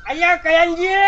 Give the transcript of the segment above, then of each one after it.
અલ્યા કયાનજી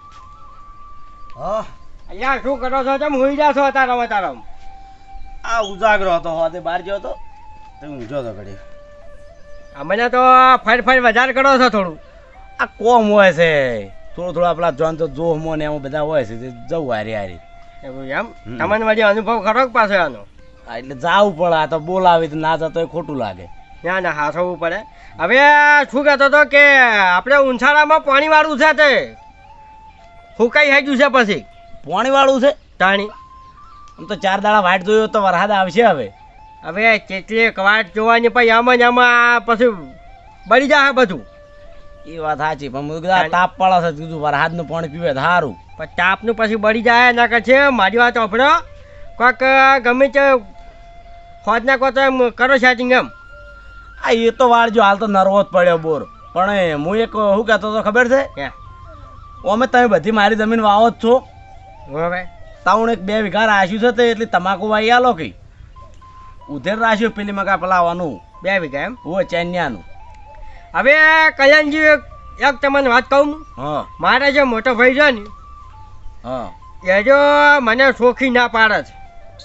હા અલ્યા શું કરો છો તમે હોઈ જા છો તારામ આ ઉજાગરો હતો હોતે બહાર ગયો તો તમે ઊંઝો તો ઘડી અમને તો ફર વધારે કરો છો થોડું આ કોમ હોય છે થોડું આપણા જોન તો જોહમો ને એમાં બધા હોય છે જવું હારી એવું એમ તમને વળી અનુભવ ખરો પાછો આનો એટલે જાવું પડે આ તો બોલાવી તો ના જતો ખોટું લાગે ના હાથવું પડે હવે શું કહેતો હતો કે આપણે ઉંછાળામાં પાણી વાળું છે તે ફૂંકાઈ હેજ્યું છે પછી પાણી વાળું છે તાણી આમ તો 4 દાડા વાટ જોયો તો વરસાદ આવશે હવે કેટલી કવાટ જોવાની પછી આમાં પછી બળી જાય બધું એ વાત સાચી પણ મેં કીધું તાપ પડે છે કીધું વરસાદનું પાણી પીવે સારું પણ તાપનું પછી બળી જાય ના કે મારી વાત ઓફરો કોઈક ગમે તે ખોજના કહો તો એમ કરો સેટિંગ એમ આ એ તો વાળજો હાલ તો નરવો જ પડ્યો બોર પણ હું એક શું કહેતો હતો ખબર છે અમે તમે બધી મારી જમીન વાવો જ છો હવે તાઉણ એક 2 વીઘા રાખ્યું છે તે એટલી તમાકુ વાઈ આલો કે ઉધેર રાખ્યું પેલી મકા પલાવવાનું 2 વીઘા એમ હોય ચેન્યાનું હવે કલ્યાણજી એક તમને વાત કહું હા મારા જે મોટો ભાઈ છે ને હા એ જો મને શોખી ના પાડે છે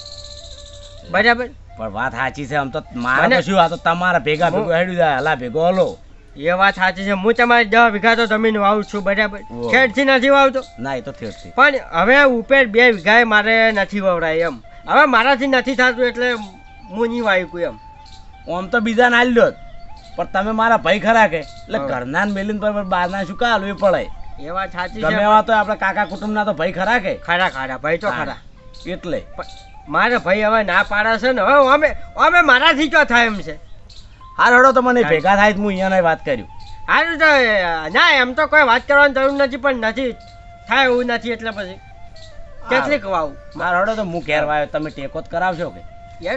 બરાબર પણ વાત સાચી છે આમ તો મારે શું આ તો તમારા ભેગા ભેગું હેડ્યું જાય હલા ભેગો હલો એ વાત સાચી છે હું તમારી 10 વીઘા તો જમીન વાવું છું બરાબર ખેડથી નથી વાવતો ના એ તો ખેડથી પણ હવે ઉપર 2 વીઘાએ મારે નથી વવરાય એમ હવે મારાથી નથી થતું એટલે હું નહીં વાવ્યું કોઈ એમ આમ તો બીજા ના લ્યો પણ તમે મારા ભાઈ ખરા કે એટલે ઘરના મેલીન પર બહારના શું કા હાલવી પડે એ વાત સાચી છે. ગમે એવા તો આપણા કાકા કુટુંબના તો ભાઈ ખરા કે ખરા ભાઈ તો ખરા એટલે મારે ભાઈ હવે ના પાડે છે ને હવે અમે મારાથી ચો થાય એમ છે હાર હડો તો મને ભેગા થાય હું અહીંયા વાત કર્યું હારું તો ના એમ તો કોઈ વાત કરવાની જરૂર નથી પણ નથી થાય એવું નથી એટલે પછી કેટલીક વાવું માર હડો તો હું ઘેર વાયો તમે ટેકો જ કરાવશો કે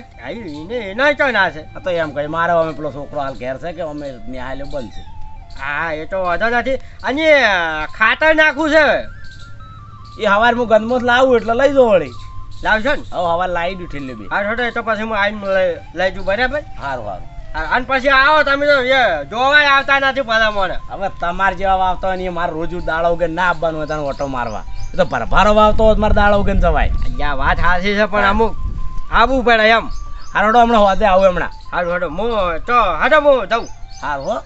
એના ચો ના છે તો એમ કહે મારે અમે પેલો છોકરો હાલ ઘેર છે કે અમે ન્યાય બંધ છે હા એ તો વાંધો નથી અને ખાતર નાખવું છે એ હવાર હું ગંદમોત લાવું એટલે લઈ જાઉં વળી લાવશો ને હવે હવાર લાવી દઉં ઠેલી બી હા છોટો એ તો પછી હું આવીને લઈ જઉં બરાબર સારું અને પછી આવો તમે તો જોવાય આવતા નથી ભલા મોડે હવે તમારે જેવા વાવતો હોય ને મારે રોજ દાડા ઉગે ના આપવાનું હોય તને ઓટો મારવા એ તો ભરભારો વાવતો હોય મારે દાડા ઉગે જવાય અહીંયા વાત સાચી છે પણ અમુક આવવું પડે એમ હારોડો હમણાં હોદે આવું હમણાં હારું હડો હું તો હડો હું જઉં સારું હો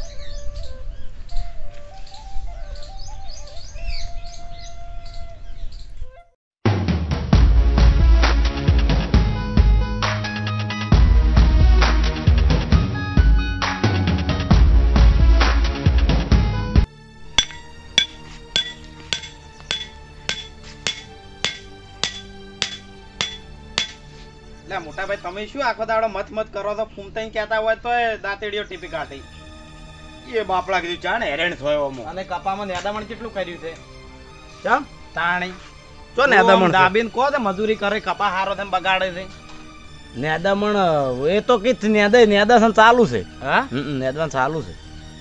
મોટા ભાઈ તમે શું આખો દાડો મત કરો તો ફૂમતાઈ કહેતા હોય તો દાંતેડીઓ ટીપી કાઢી એ બાપડા કીધું જાણે હેરેણ થયો અમો અને કપામાં નેદામણ કેટલું કર્યું છે ચમ તાણી જો નેદામણ દાબીન કો તે મજૂરી કરે કપા હારો તેમ બગાડે છે નેદામણ એ તો કીત નેદાસન ચાલુ છે હા નેદવાન ચાલુ છે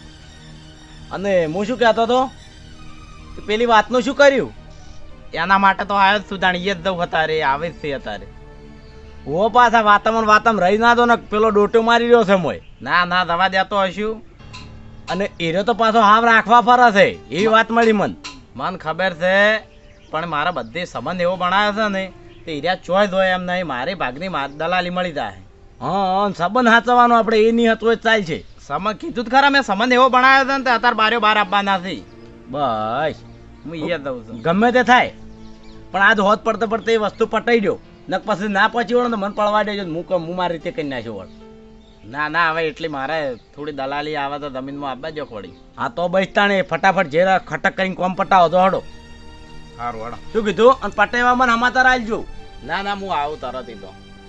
અને હું શું કહેતો હતો પેલી વાતનું શું કર્યું એના માટે તો આવ્યો સુધાણી એ જ દઉં હતા રે આવે જ છે અત્યારે ઓ પાછા વાતાવરણ રહી ના દો ને પેલો ડોટો મારી રહ્યો છે મોય ના દવા દેતો હશું અને એરો તો પાછો હાવ રાખવા ફરે છે એવી વાત મળી મન ખબર છે પણ મારા બધે સંબંધ એવો બનાવ્યો છે ને તે હીર્યા ચોય દોય એમ નહીં મારી ભાગની દલાલી મળી જાય હા સંબંધ સાચવવાનો આપણે એ નહીં હતો જ ચાલ છે સંબંધ કીધું જ ખરા મેં સંબંધ એવો બનાવ્યો છે ને અત્યારે બારે બાર આપવાના નથી બસ હું એ દઉં છું ગમે તે થાય પણ આજ હોત પડતે એ વસ્તુ પટાઈ દો નક પછી ના પહોંચી વળો તો મને પડવા દેજો હું મારી રીતે કરી નાખ્યો વળ ના હવે એટલી મારે થોડી દલાલી આવે તો જમીનમાં આપવા જો પડી હા તો બચતા ને ફટાફટ જે ખટક કરીને કોમ પટાવો તો હડો સારું હડો શું કીધું અને પટાઈવા મને સમાચાર આવજો ના હું આવું તરત તો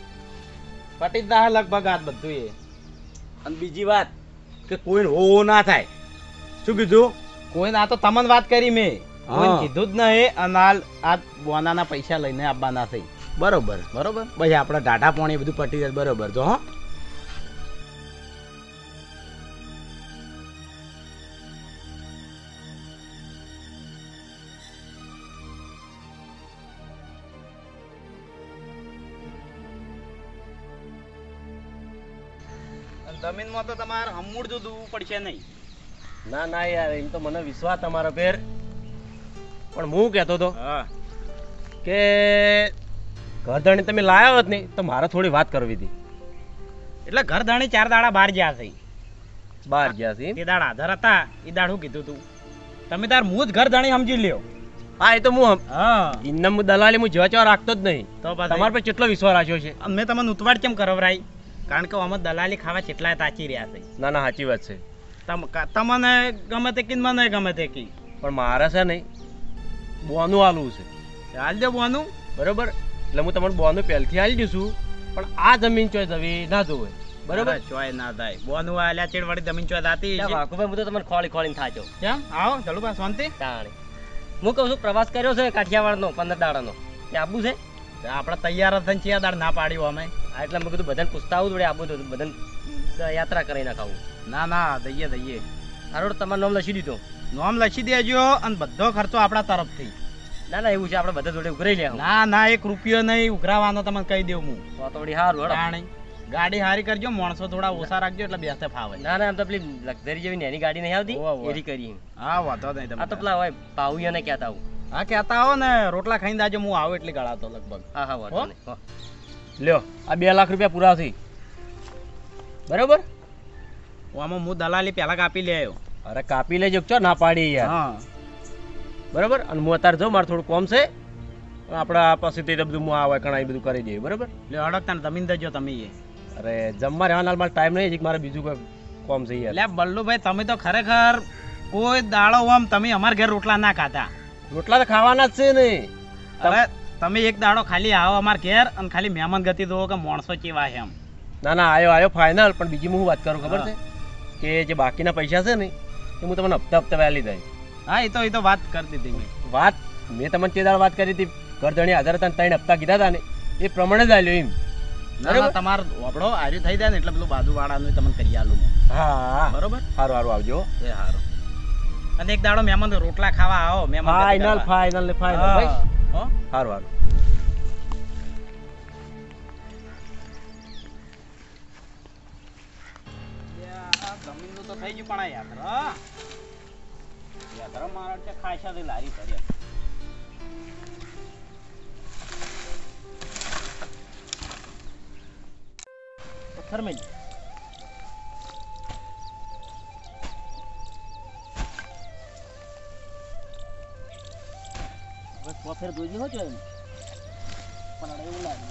પટી જ દા લગભગ આ બધું એ અને બીજી વાત કે કોઈ હો ના થાય શું કીધું કોઈ ના તો તમને વાત કરી મેં કોઈ કીધું જ નહીં અને આ બોનાના પૈસા લઈને આપવાના થઈ બરોબર પછી આપણે ટાટા પાણી બધું પટી જાય બરોબર તો હા જમીનમાં તો તમારે હમૂળ દૂધવું પડશે નહીં ના ના યાર એમ તો મને વિશ્વાસ તમારો પેર, પણ હું કહેતો હતો હા કે ઘરધણી તમે લાયા હોત ને તો મારે થોડી વાત કરવી હતી. એટલે ઘર ધણી 4 દાડા બહાર ગયા છે. બહાર ગયા છે એમ? એ દાડા હાજર હતા. એ દાડું કીધું તું તમે તાર હું જ ઘર ધણી સમજી લ્યો. હા એ તો હું હા ઇન્નમ દલાલી હું જેવા ચેવા રાખતો જ નહીં. તો પછી તમારા પર કેટલો વિશ્વાસ રાખ્યો છે. મેં તમને ઉતવાડ કેમ કરવરાઈ? કારણ કે અમે દલાલી ખાવા કેટલાય તાચી રહ્યા છે. ના ના સાચી વાત છે, તમને ગમે તે કી મને ગમે તે કી, પણ મારે છે નહીં બોનું આલવું છે. હાલ દે બોનું. બરોબર, એટલે હું તમને બોનું પહેલથી આલી દઈશું, પણ આ જમીન ચોય જવી ના જોવે. બરોબર, ચોય ના થાય. બોનું આલ્યા ચેડ વાળી જમીન ચોય દાતી છે. વાકુભાઈ હું તો તમને ખોળી ખોળીને થાચો. કેમ આવો ચલુબા શાંતિ. તાણે હું કહું છું પ્રવાસ કર્યો છે કાઠિયાવાડનો 15 દાડાનો, ત્યાં આબુ છે? આપણે તૈયાર જ થઈને ચિયા દાડ ના પાડ્યું અમે. હા એટલે મેં કીધું બધાને પૂછતા આવું જોડે આબુ તો બધાને યાત્રા કરી નાખાવું. ના ના દઈએ દઈએ. સારું તમારું નામ લખી દીધું. નોમ લખી દેજો અને બધો ખર્ચો આપણા તરફથી. ના ના એવું છે, આપણે બધા જોડે ઉઘરાઈ લે. ના ના 1 રૂપિયો નહીં ઉઘરાવાનો, તમને કહી દેવું હું. તો વળી સારું હેડો. જાણી ગાડી હારી કરજો, માણસો થોડા ઓછા રાખજો એટલે બેસે ફાવે. ના ના આમ તો પેલી લક્ઝરી જેવી નાની ગાડી નહીં આવતી એરી કરી. હા વાંધો નહીં. આ તો પેલા હોય પાઉયાને કહેતા આવું. હા કહેતા આવો ને, રોટલા ખાઈને દાજો, હું આવું એટલે ગળાતો લગભગ. હા હા વાંધો નહીં. હા લ્યો આ 2 લાખ રૂપિયા પૂરા થઈ. બરોબર, આમાં હું દલાલી પહેલા કાપી લે આવ્યો. અરે કાપી લેજો, ચો ના પાડી યાર. હા બરોબર, અને હું અત્યારે જાઉં, મારે થોડું કોમ છે, આપણા પાસેથી બધું હું આવે કણા એ બધું કરી દઈએ. બરોબર, એટલે અડકતા જમીન દેજો તમે. એ અરે જમવા રહેવાના મારે ટાઈમ નહીં, મારે બીજું કોઈ કોમ છે યાર. એટલે બલ્લુભાઈ તમે તો ખરેખર કોઈ દાડો આમ તમે અમારા ઘેર રોટલા ના ખાતા. રોટલા તો ખાવાના જ છે ને. હવે તમે એક દાડો ખાલી આવો અમારા ઘેર અને ખાલી મહેમાન ગતિ દો કે માણસો કેવા છે એમ. ના ના આયો ફાઇનલ. પણ બીજી હું વાત કરું ખબર છે કે જે બાકીના પૈસા છે ને એ હું તમને હપ્તા હપ્તા વહેલી દઈ. હા એ તો વાત કરી દીધી મેં. વાત મેં તમને તે દાડ વાત કરી હતી, ઘરધણી હાજર હતા 3 હપ્તા કીધા હતા ને એ પ્રમાણે જ આલ્યો એમ. બરાબર, તમારો વાપડો આર્યું થઈ જાય ને એટલે પેલું બાજુવાળાનું તમને કરી આલું. હા બરોબર, સારું સારું આવજો. એ સારું. અને એક દાડો મહેમાન રોટલા ખાવા આવો. મહેમાન ફાઇનલ ફાઇનલ ફાઇનલ ભાઈ. હો સારું સારું. જમીનનું તો થઈ ગયું, પણ આ યાત્રા મારા ત્યાં ખાસા લારી કરી. પથ્થર મેં ફેર દોજી હો પણ એવું લાગે.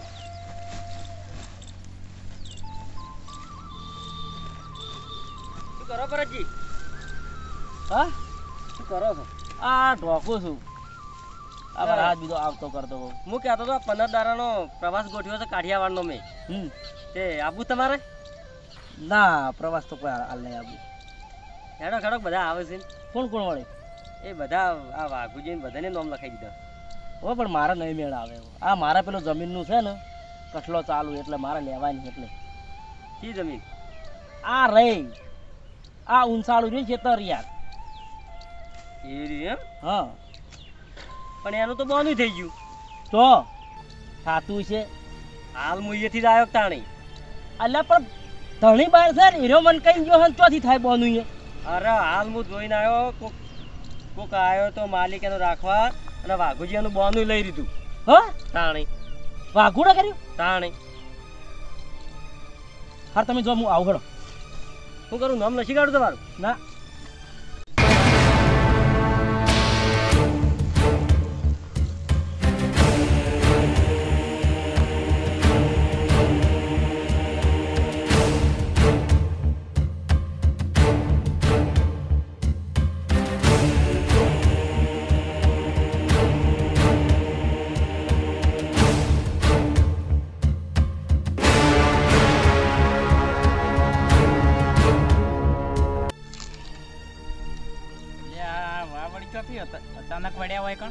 શું કરો ભરતજી? હા શું કરો છો? આ ઢોકું છું. આ હાથ બીજો આવતો કરતો હું કહેતો હતો 15 દાડાનો પ્રવાસ ગોઠવ્યો છે કાઠિયાવાડનો મેં. તે આબુ તમારે? ના પ્રવાસ તો કોઈ હાલ નહીં આબુ. હેડો ખડક બધા આવે છે. કોણ કોણ વળે? એ બધા આ વાઘુજી બધાને નામ લખાઈ દીધા. હો પણ મારે નહીં મેળ આવે. આ મારા પેલો જમીનનું છે ને કઠલો ચાલુ એટલે મારે લેવાની. એટલે શી જમીન? આ રહી આ ઊંચાળું રહ્યું ખેતર યાર. એ રહ્યું એમ? હા પણ એનું તો બોનું થઈ ગયું. તો થાતું છે હાલ હું અહીંયાથી જ આવ્યો તાણી. અલ્યા પણ ધણી બાર છે ને એનો મન કઈ ગયો ચોથી થાય બોનું એ. અરે હાલ હું જોઈને આવ્યો, કોક આવ્યો તો માલિક એનું રાખવા અને વાઘુજી એનું બોનું લઈ લીધું. હા તાણી વાઘુડે કર્યું તાણી. હા તમે જો હું આવું ઘડો. શું કરું નામ નથી કાઢું તમારું? ના અચાનક વળ્યા હોય કણ.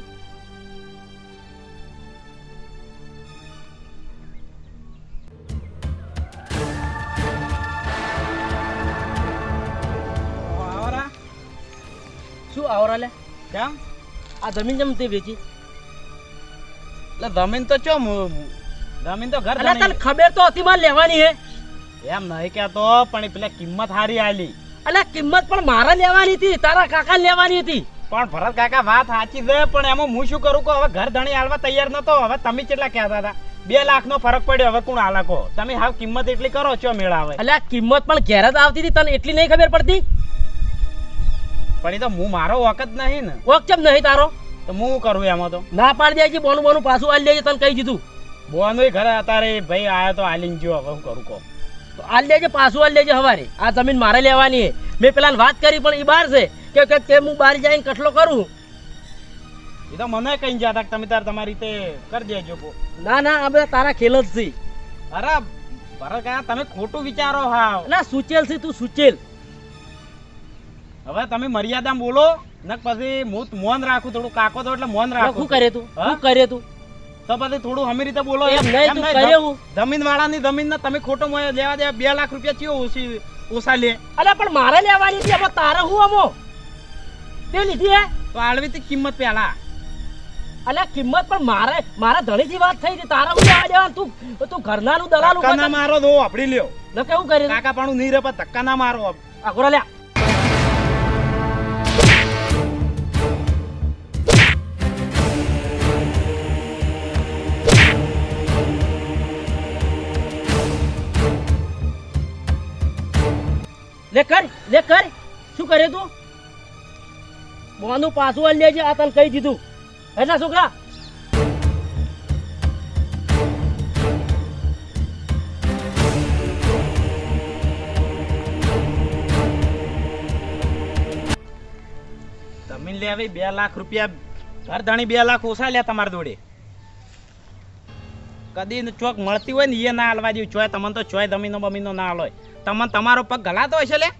શું આવરા લે? કેમ આ જમીન જમ તે વેચી? એટલે જમીન તો ચો જમીન તો ઘર તને ખબર તો હતી મારે લેવાની હે એમ નહીં કહેતો, પણ પેલા કિંમત હારી આલી અલ્યા કિંમત પણ મારે લેવાની હતી, તારા કાકા લેવાની હતી. પણ ભરત કાકા વાત સાચી છે, પણ એમાં હું શું કરું કહો? હવે ઘર ધણી હાલવા તૈયાર નતો. હવે તમે કેટલા કહેતા હતા? 2 લાખનો ફરક પડ્યો. હવે કોણ હાલા કહો? તમે હાવ કિંમત એટલી કરો છો મેળા આવે. અલ્યા કિંમત પણ ઘેર જ આવતી હતી, તને એટલી નહીં ખબર પડતી? પણ એ તો હું મારો વખત નહીં ને. વોક ચમ નહીં તારો? તો હું શું કરું એમાં? તો ના પાડી દેજે, બોનું પાછું આલી દેજે, તને કહી દીધું. બોનું ઘરે અત્યારે ભાઈ આયા તો હાલીને ગયો. હવે શું કરું કહો? તો આલી દેજે, પાછું આલી દેજે હવારે. આ જમીન મારે લેવાની છે. મેં પેલા વાત કરી પણ એ બહાર છે કે હું બહાર જઈને કટલો કરું. એ તો મને કઈ જતા તમે તાર તમારી રીતે કરી દેજો. ના ના, આ બધા તારા ખેલ જ છે. અરે ભરત કાકા તમે ખોટું વિચારો હાવ. ના સુચેલ છે તું, સુચેલ. હવે તમે મર્યાદામાં બોલો, ને પછી હું મૌન રાખું. થોડું કાકો તો એટલે મૌન રાખું. શું કરે તું? શું કરે તું? તો પછી થોડું હમી રીતે બોલો. એમ નહીં, તું કરે હું. જમીન વાળાની જમીન ને તમે ખોટો મોય લેવા દેવા 2 લાખ રૂપિયા ચિયો ઓછા લે. અરે પણ મારે લેવાની હતી. હવે તારે હું અમો તે લીધી હે તો આલવી તી કિંમત પેલા. અલ્યા કિંમત પણ મારા ધણીથી વાત થઈ હતી. તારે હું લેવા દેવાનું? તું ઘરનાનું દલાલ ધક્કા ના મારો દો આપડી લ્યો. ન કેવું કરે કાકા પાણું નહીં રે, પણ ધક્કા ના મારો. આગોરા લ્યા. લે કર શું કરે તું? બોનું પાછું આલી લેજે, આ તને કહી દીધું. એટલા છોકરા જમીન લે આવી 2 લાખ રૂપિયા. ઘર ધણી 2 લાખ ઓછા લે તમારી જોડે. કદી ચોક મળતી હોય ને એ ના હાલવા જેવું. ચોય તમને તો ચોય જમીનો બમીનો ના હાલો. તમને તમારો પગ ગલાતો હશે લે.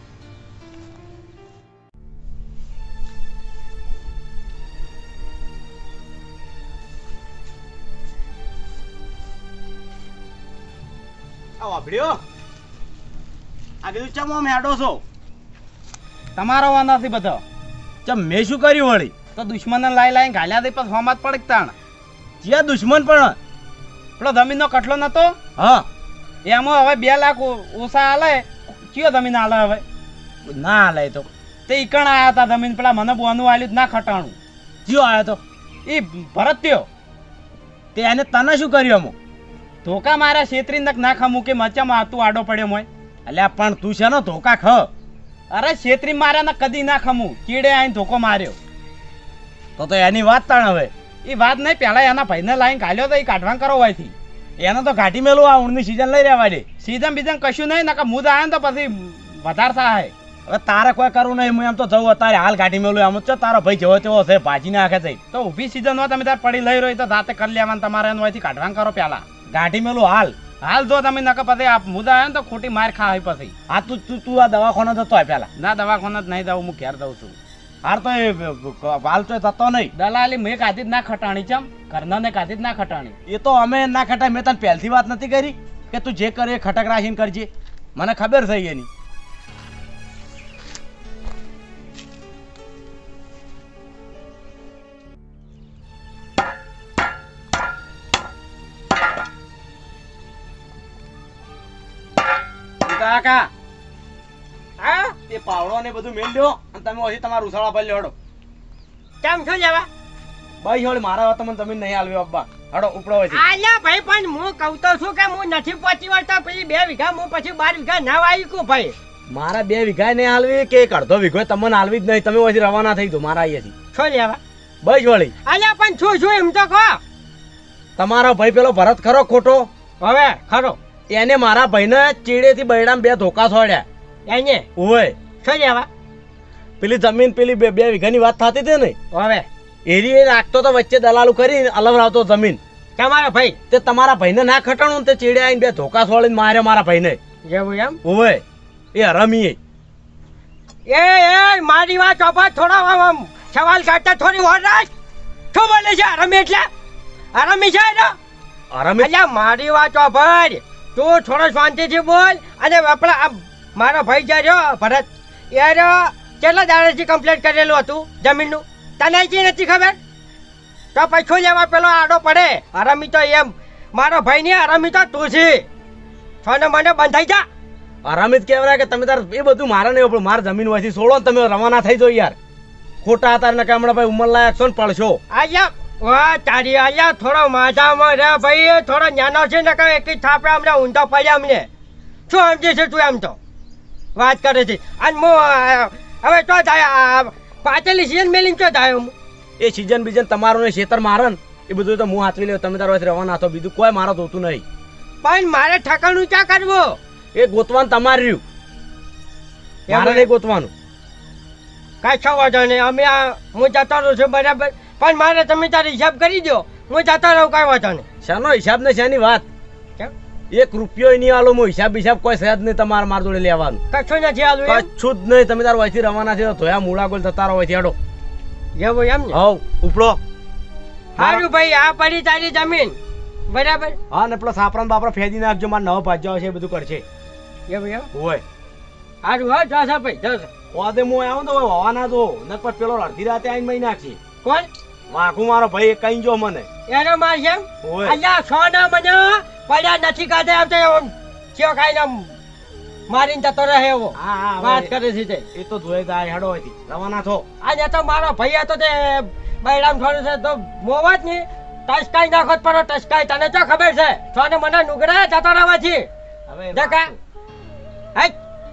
વાપડ્યો આ કીધું ચમ આમ હેડો છો? તમારો વાંધો નથી બધો. ચમ મેં શું કર્યું વળી? તો દુશ્મનને લાઈ ઘાલ્યા દે, પછી હોમાં જ પડક તાણ. જ્યાં દુશ્મન પણ પેલો જમીનનો કટલો નતો, હા એમાં હવે 2 લાખ ઓછા હાલે. કયો જમીન હાલે હવે? ના હાલે તો તે ઈકણ આયા હતા જમીન. પેલા મને બોનું આલ્યું ના ખટાણું. જીઓ આવ્યો તો એ ભરત ત્યો તે એને તને શું કર્યું? અમુક ધોકા માર્યા છેતરી નક ના ખમું કે મચામાં તું આડો પડ્યો મોય. અલ્યા પણ તું છે ને ધોકા ખ. અરે છેતરી માર્યા ને કદી ના ખમું. કીડે આઈને ધોકો માર્યો. તો એની વાત તાણ. હવે એ વાત નહીં, પેલા એના ભાઈને લાઈને ઘાલ્યો તો એ કાઢવાન કરો હોયથી. એને તો ઘાટી મેલું આ ઊંડની સીઝન લઈ રહેવા દે. સીઝન બીજન કશું નહીં, નકા મુદ આવે ને તો પછી વધારે થાય. હવે તારે કોઈ કરવું નહીં. હું એમ તો જવું અત્યારે હાલ ઘાટી મેલું. એમ જ તારો ભાઈ જેવો તેવો છે, ભાજી નાખે છે. તો ઊભી સીઝન હોય તમે તાર પડી લઈ રહ્યો તો જાતે કરી લેવાનું. તમારે એનું હોયથી કાઢવાન કરો પેલા. ઘાટી મેલું હાલ જો તમે નકા પછી આ મુદા આવે ને તો ખોટી માર ખાય પછી. હા તું આ દવાખાનો જતો હોય પેલા. ના દવાખાને જ નહીં જવું, હું ઘેર જઉં છું. હાર તો એ હાલ તો થતો નહીં. દલાલી મેં કાઢી જ ના ખટાણી. ચમ ઘરનાને કાઢી જ ના ખટાણી. એ તો અમે ના ખટાય. મેં તને પહેલથી વાત નથી કરી કે તું જે કરે એ ખટક રાખીને કરજે? મને ખબર થઈ એની. કાકા હા એ પાવડો ને બધું મેલ દો અને તમે પછી તમારું ઉસાળા પર લેવડો. કેમ છો જવા? ભાઈ હોળી મારા વાત તમને જમીન નહીં આલવી અબ્બા. હડો ઉપડો હોય છે. આલ્યા ભાઈ, પણ હું કહું તો છું કે હું નથી પહોંચી વળતો. પછી 2 વીઘા હું પછી 12 વીઘા ના વાવી કું ભાઈ. મારા 2 વીઘા નહીં આલવી કે 1/2 વીઘો તમને આલવી જ નહીં. તમે પછી રવાના થઈ દો મારા અહીંયાથી. છો લેવા? ભાઈ હોળી આલ્યા પણ છું એમ તો કહો. તમારો ભાઈ પેલો ભરત ખરો ખોટો? હવે ખરો. એને મારા ભાઈને ચીડેથી બૈડામાં 2 ધોકા છોડ્યા. એને ઓય છો લેવા? પેલી જમીન પેલી 2 વીઘાની વાત થતી હતી ને, હવે એરી રાખતો તો વચ્ચે દલાલું કરી અલવરાવતો જમીન. તમારો ભાઈ તે તમારા ભાઈને ના ખટાણું તે ચીડે આવીને 2 ધોકા છોડીને માર્યો મારા ભાઈને. જેવું એમ? ઓય એ હરામી. એ મારી વાત ચોપા થોડા સવાલ કાઢતા થોડી વાર રાખ. શું બોલે છે હરામી? એટલે હરામી છે ને? હરામી અલ્યા મારી વાત ચોપર. તું થોડો શાંતિથી બોલ. અને આપણા મારો ભાઈ જ્યાં રહ્યો ભરત, યાર કેટલા દાડાથી કમ્પ્લેટ કરેલું હતું જમીનનું? તને જે નથી ખબર? તો પૈસો લેવા પેલો આડો પડે. હરામી તો એમ મારો ભાઈ ને હરામી તો તું છે. છોને મને બંધાઈ જા. આરામ જ કહેવાય કે તમે તાર એ બધું મારે નહીં પણ મારે જમીન હોયથી છોડો ને તમે રવાના થઈ જાઓ યાર ખોટા હતા ને હમણાં ભાઈ ઉંમર લાયક છો ને પડશો આયા વાહ તારી આયા થોડો માથામાં રે ભાઈ થોડો નાનો છે ને કે એક થાપે અમને ઊંધો પડ્યા અમને શું સમજે છે તું એમ તો વાત કરે છે અને હું હવે તો થાય પાછળની સીઝન મેલીને તો થાય હું એ સીઝન બીજન તમારું ને ખેતર મારે ને એ બધું તો હું હાથવી લેવું તમે તારો રવાના થો બીજું કોઈ મારો જોતું નહીં પણ મારે ઠકાણું ક્યાં કરવું એ ગોતવાનું તમારે રહ્યું મારે નહીં ગોતવાનું કાંઈ છો વાંધો નહીં અમે હું જતો રહું છું બરાબર પણ મારે તમે તારો હિસાબ કરી દો હું જતો રહું કાંઈ વાંધો નહીં શાનો હિસાબ ને શાની વાત કેમ ₹1 નહીં આલો હું હિસાબ કોઈ સહેજ નહીં તમારે માર જોડે લેવાનું કશું નથી આલું કશું જ નહીં તમે તાર વહીથી રવાના છે ધોયા મૂળા ગોલ થતા રહો વહીથી હેડો એવું એમ ને હવ ઉપડો સારું ભાઈ આ પડી તારી જમીન બરાબર હા ને પેલો સાપરા બાપરા ફેદી નાખજો મારે નવો ભાજ્યો છે એ બધું કરશે એવું એમ હોય સારું હા જશે ભાઈ જશે ઓદે હું આવ્યો તો હોવાના તો ન પર પેલો અડધી રાતે આવીને મહી નાખશે કોણ વાંકું મારો ભાઈ કઈ જો મને એનો માર છે હોય અલ્યા સોના મને પડ્યા નથી કાઢે આમ તો ચિયો ખાઈને મારીને જતો રહે એવો હા હા વાત કરે છે તે એ તો ધોઈ જાય હેડો હોયથી રવાના થો આજે તો મારો ભાઈ હતો તે બૈરામ થોડું છે તો મોવા જ નહીં ટસકાઈ નાખો પડો ટસકાઈ તને તો ખબર છે સોને મને નુગરા જતો રહેવાથી હવે દેખા હાય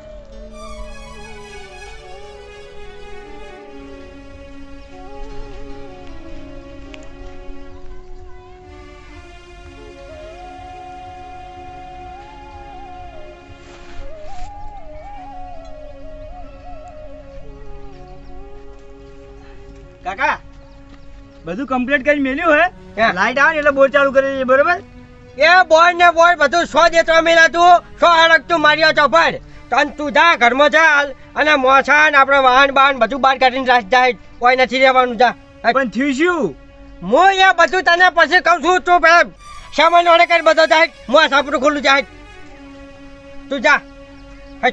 કાકા બધું કમ્પ્લીટ કરી મેલ્યું હે ક્યાં? લાઈટ આવે ને એટલે બોર ચાલુ કરી દઈએ બરોબર એ બોય ને બોય બધું 100 જેટલો મિલાતું 100 અડકતું માર્યો ચોપડ તન તું જા ઘરમાં ચાલ અને મોછા ને આપણે વાહન બાહન બધું બહાર કાઢીને રાખ જાય કોઈ નથી રહેવાનું જા પણ થયું શું હું એ બધું તને પછી કહું છું તું પેલા સામાન ઓર્ડર કરી બધો જાય હું સાપડું ખુલ્લું જાય તું જા હટ.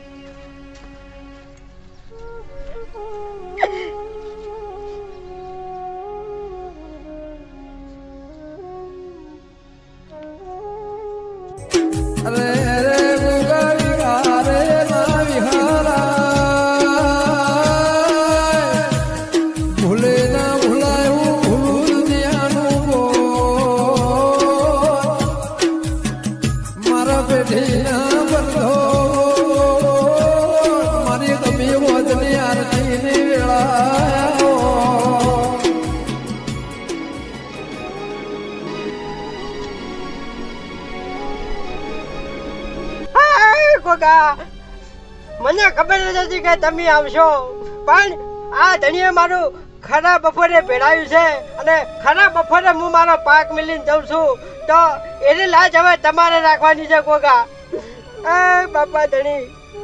મને ખબર નથી કે તમે આવશો પણ આ ધણીએ મારું ખરા બપોરે ભેળાયું છે અને ખરા બપોરે હું મારો પાક મિલીને જઉં છું તો એની લાજ હવે તમારે રાખવાની છે કોકા એ બાપા ધણી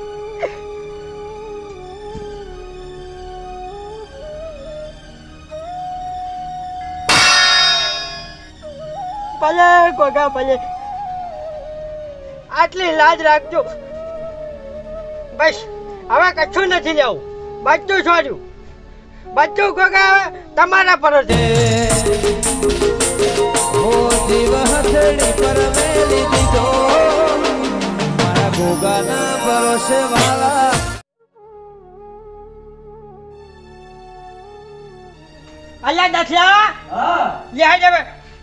ભલે કોકા ભલે આટલી લાજ રાખજો બસ હવે કશું નથી લેવું બધું છોડ્યું બધું કોકા હવે તમારા પર છે અલ્યા દસલા લે હવે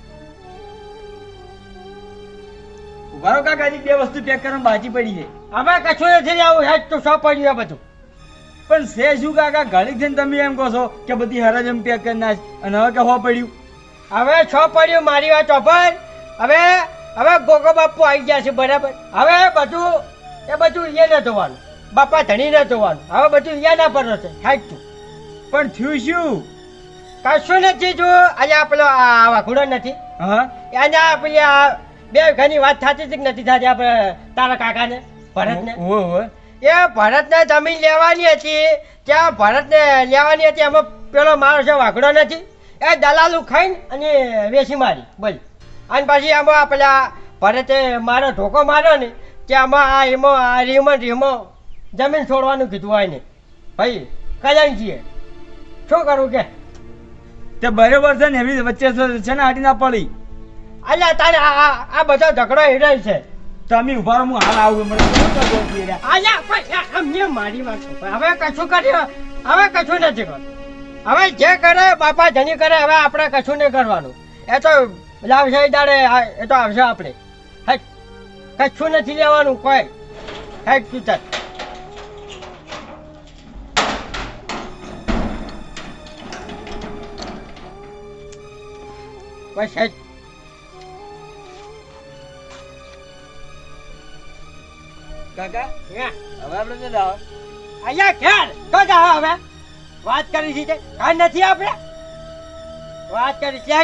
ઉભારો કાકાજી બે વસ્તુ પેક કરવા બાજી પડી છે હવે કશું નથી લેવું હેજ તો સો પડ્યું બધું પણ છે શું કાકા ઘડી થઈને તમે એમ કહો છો કે બધી હરાજમ પેક કરી નાખ અને હવે કે હો પડ્યું હવે છો પડ્યું મારી વાત ચોપર હવે હવે ગોગો બાપુ આવી ગયા છે બરાબર હવે બધું એ બધું અહીંયા ના જોવાનું બાપા ધણી ના જોવાનું હવે બધું અહીંયા ના પર છે હેજ તું પણ થયું શું કશું નથી જો અહીંયા પેલો આ વાઘુડો નથી હા અહીંયા પેલી આ બે ઘણી વાત થતી હતી કે નથી થતી આપણે તારા કાકાને ભરતને ઓહો એ ભરતને જમીન લેવાની હતી ત્યાં ભરતને લેવાની હતી એમાં પેલો મારો છે વાઘડો નથી એ દલાલું ખાઈને અને વેચી મારી બોલ અને પછી આમાં પેલા ભરતે મારો ધોકો માર્યો ને ત્યાં એમાં આ રીમો જમીન છોડવાનું કીધું હોય ને ભાઈ કલ્યાણજીએ શું કરવું કે તે બરોબર છે ને એવી વચ્ચે છે ને હાટી ના પડી અલ્યા તારે આ બધો ઝઘડો હિરાય છે તમે ઉભા રહો, હું હાલ આવું. મને શું કરવું છે યાર? આયા ભાઈ અમને મારી વાત સાંભળ. હવે કશું કર્યું, હવે કશું નથી કરવું. હવે જે કરે બાપા ધણી કરે, હવે આપણે કશું નહીં કરવાનું. એ તો લાવશે દાડે, એ તો આવશે આપણે. કશું નથી લેવાનું કોઈ. તું ચાલ. બસ હેડ. કાકા અહીંયા હવે આપણે શું જાવ? ઘેર તો જાઓ. હવે વાત કરી છે કાંઈ નથી આપણે વાત કરી છે.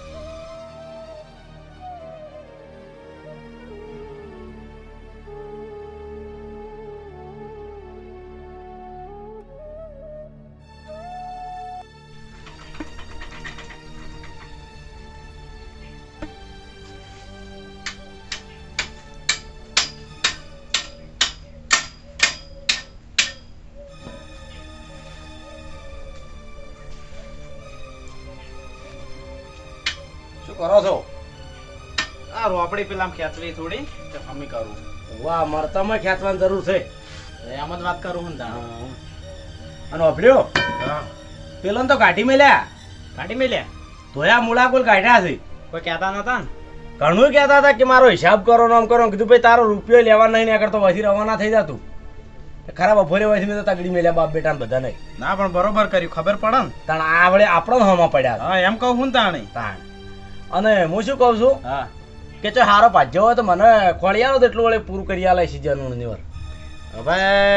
શું કરો છો? આ રોપડી પેલા આમ ખેંચવી થોડી તો અમે કરું. વાહ, મરતામાં ખેંચવાની જરૂર છે. એમ જ વાત કરું હું તાણ. અને ઓભળ્યો, હા પેલો તો કાઢી મેલ્યા, કાઢી મેલ્યા. ધોયા મૂળા કોલ કાઢ્યા છે. કોઈ કહેતા નતા ને? ઘણું કહેતા હતા કે મારો હિસાબ કરો ને આમ કરો. કીધું ભાઈ તારો રૂપિયો લેવા નહીં ને આગળ તો વધી રવાના થઈ જતું. ખરાબ બપોરે વધી મેં તો તગડી મેલ્યા બાપ બેટા બધા નહીં. ના પણ બરોબર કર્યું, ખબર પડે ને. તાણ આવડે આપણો હમા પડ્યા હા એમ કહું હું તાણે. તાણ. અને હું શું કહું છું હા કે જો હારો ભાજ્યો હોય તો મને ખોળિયાનો તો એટલું વડે પૂરું કરી આલે સીઝનનું નિવર. હવે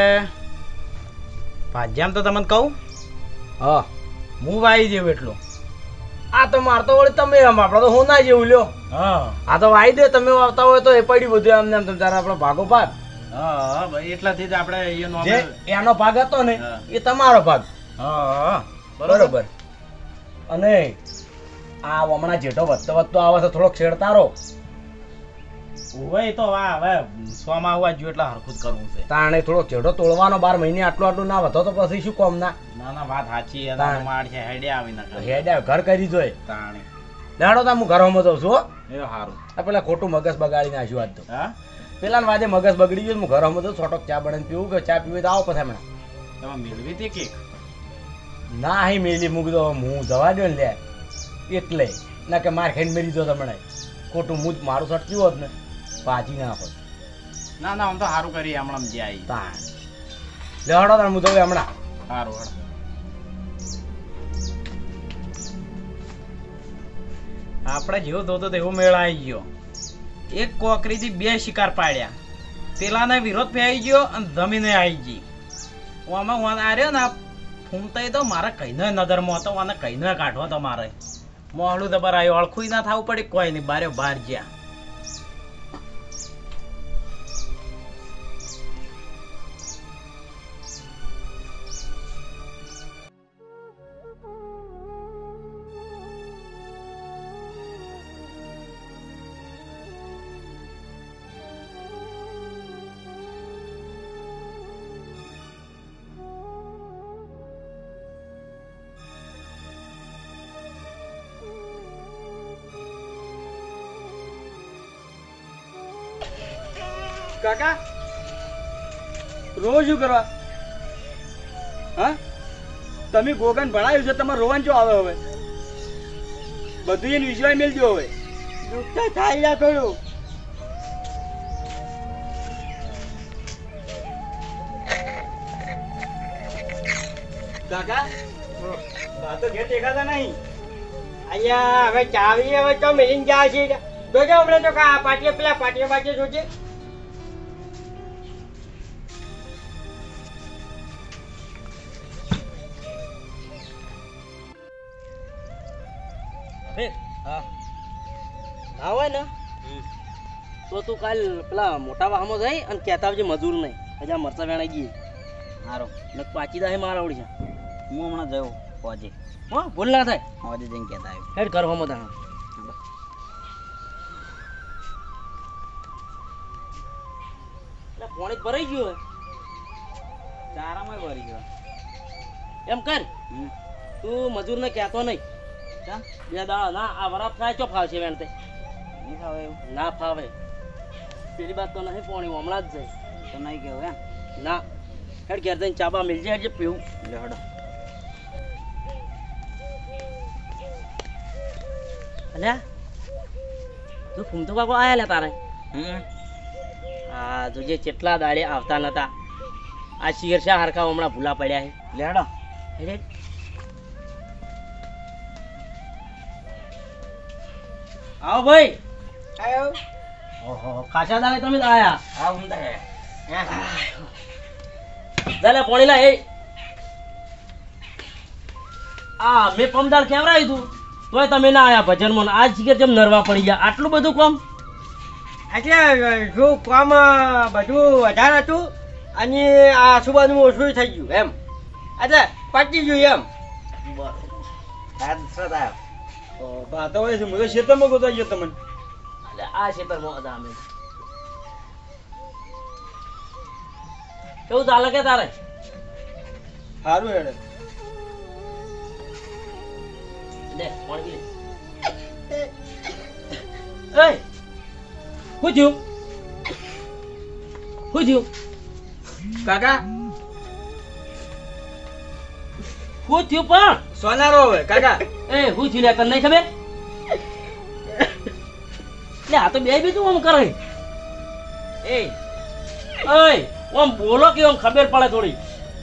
ભાજ્યામ તો તમને કહું, હા, હું વાઈ જેવું એટલું. આ તો મારતો વળી તમે આમ આપણે તો હું ના જેવું લ્યો. હા આ તો વાઈ દે, તમે આવતા હોય તો એ પડી બધું આમને આમ. તમે તારા આપણો ભાગો ભાગ હા ભાઈ એટલાથી જ આપણે એનો જે એનો ભાગ હતો ને હા. એ તમારો ભાગ. હા બરોબર. અને આ હમણાં જેઠો વધતો આવે તો થોડોક છેડતારો. હોય તો વાહ હવે સોમાં આવવા જોઈએ એટલે હરખું જ કરવું છે. તાણે થોડોક જેઠો તોડવાનો 12 મહિને આટલું ના વધો તો પછી શું કોમ ના ના ના વાત સાચી. તાણ. એના માળ છે હેડે આવી ના કરે. હેડ ઘર કરી જોય. તાણે દાડો તો હું ઘરમાં જઉં છું હો. એ સારું. આ પેલા ખોટું મગજ બગાડી નાખ્યું આજ તો. હા પેલા વાજે મગજ બગડી ગયું. હું ઘરમાં જઉં, છોટોક ચા બનાવીને પીવું કે ચા પીવી તો આવો પછી હમણાં. તમે મેળવી હતી કેક? ના અહીં મેલી મૂકી દો, હું જવા દો ને લે એટલે. ના કે માર ખાઈને મેરી દો તમને. ખોટું હું જ મારું સટક્યું હોત ને પાછી ના હોત. ના ના આમ તો સારું કરી હમણાં જે આવી. તાણ લે હડો તાણ હું જઉં હમણાં. સારું હળ. આપણે જેવો ધોતો તેવો મેળ આવી ગયો. એક કોકરીથી 2 શિકાર પાડ્યા. પેલાને વિરોધ ફેઈ ગયો અને જમીને આવી ગઈ. આમાં હું આવ્યો ને ફૂમતાઈ તો મારે કઈને નજરમાં હતો, અને કઈને કાઢવો તો મારે મોહલું તો પર આવ્યો. અળખું ના થવું પડે કોઈ નહીં. બારે બહાર જ્યાં કાકા રોજ શું કરવા? હા, તમે ગોગન ભણાવ્યું છે, તમારે રોવાનું શું આવે? હવે બધું એને વિશ્વાસ મેળજો. હવે દુઃખ તો થાય ના થોડું. કાકા તો ઘેર દેખાતા નહીં. અહીંયા હવે ચાવી હવે તો મિલિંગ જાય છે. જોજો હમણાં તો પાટીએ પેલા પાટીઓ બાટીઓ જોજે. હા ના હોય ને તો તું કાલ પેલા મોટા વાહમાં જઈ અને કહેતા આવજે મજૂર નહીં હજા મરચા વેણાઈ ગઈ. સારું. લગ પાછી દા મારા આવડી છે. હું હમણાં જયો પહોંચી. હા ભૂલ ના થાય. પહોંચી જઈને કહેતા આવ્યો. હેડ ઘર હમો તા. એટલે પોણી ભરાઈ ગયું હોય. ચારામાં ભરી ગયો. એમ કર તું મજૂરને કહેતો નહીં. બે દાડા ના આ વરાપ થાય ચો ફાવશે વેણતે. નહીં ખાવે એવું? ના ફાવે. પેલી બાત તો નહીં પોણી હમણાં જ જાય તો નહીં કેવું એમ ના હેડ ઘેર જઈને ચાબા મિલજે હેડ જે પીવું લે હડો અલ્યા તું ફૂમતો કાકો આયા લે તારે હા જોજે કેટલા દાડે આવતા નતા આ શિરશા હરખા હમણાં ભૂલા પડ્યા છે લે હડો હેડ આવો ભાઈ આયો ઓહો ખાસા દાડે તમે તો આયા હા ઉમદા હે દાલે પોણી લા એ આ મેં પમદાર કેવરાયું તું તોય તમે ના આયા ભજનમાં આજ શિખર જેમ નરવા પડી ગયા આટલું બધું કામ એટલે જો કામ બધું વધારે હતું અને આ સુબાનું ઓછું થઈ ગયું એમ એટલે પતી ગયું એમ આ દસરા આવ્યો ભાતો હોય છે હું તો ખેતરમાં ગોતા ગયો તમને એટલે આ ખેતરમાં હતા અમે કેવું ચાલે કે તારે સારું હેડે લે પાણી પી લે એય શું થયું કાકા શું થયું પણ સોનારો હવે કાકા એ શું થયું લે તને નહીં ખબર લે આ તો બે બીજું આમ કરે એ આમ બોલો કે આમ ખબર પડે થોડી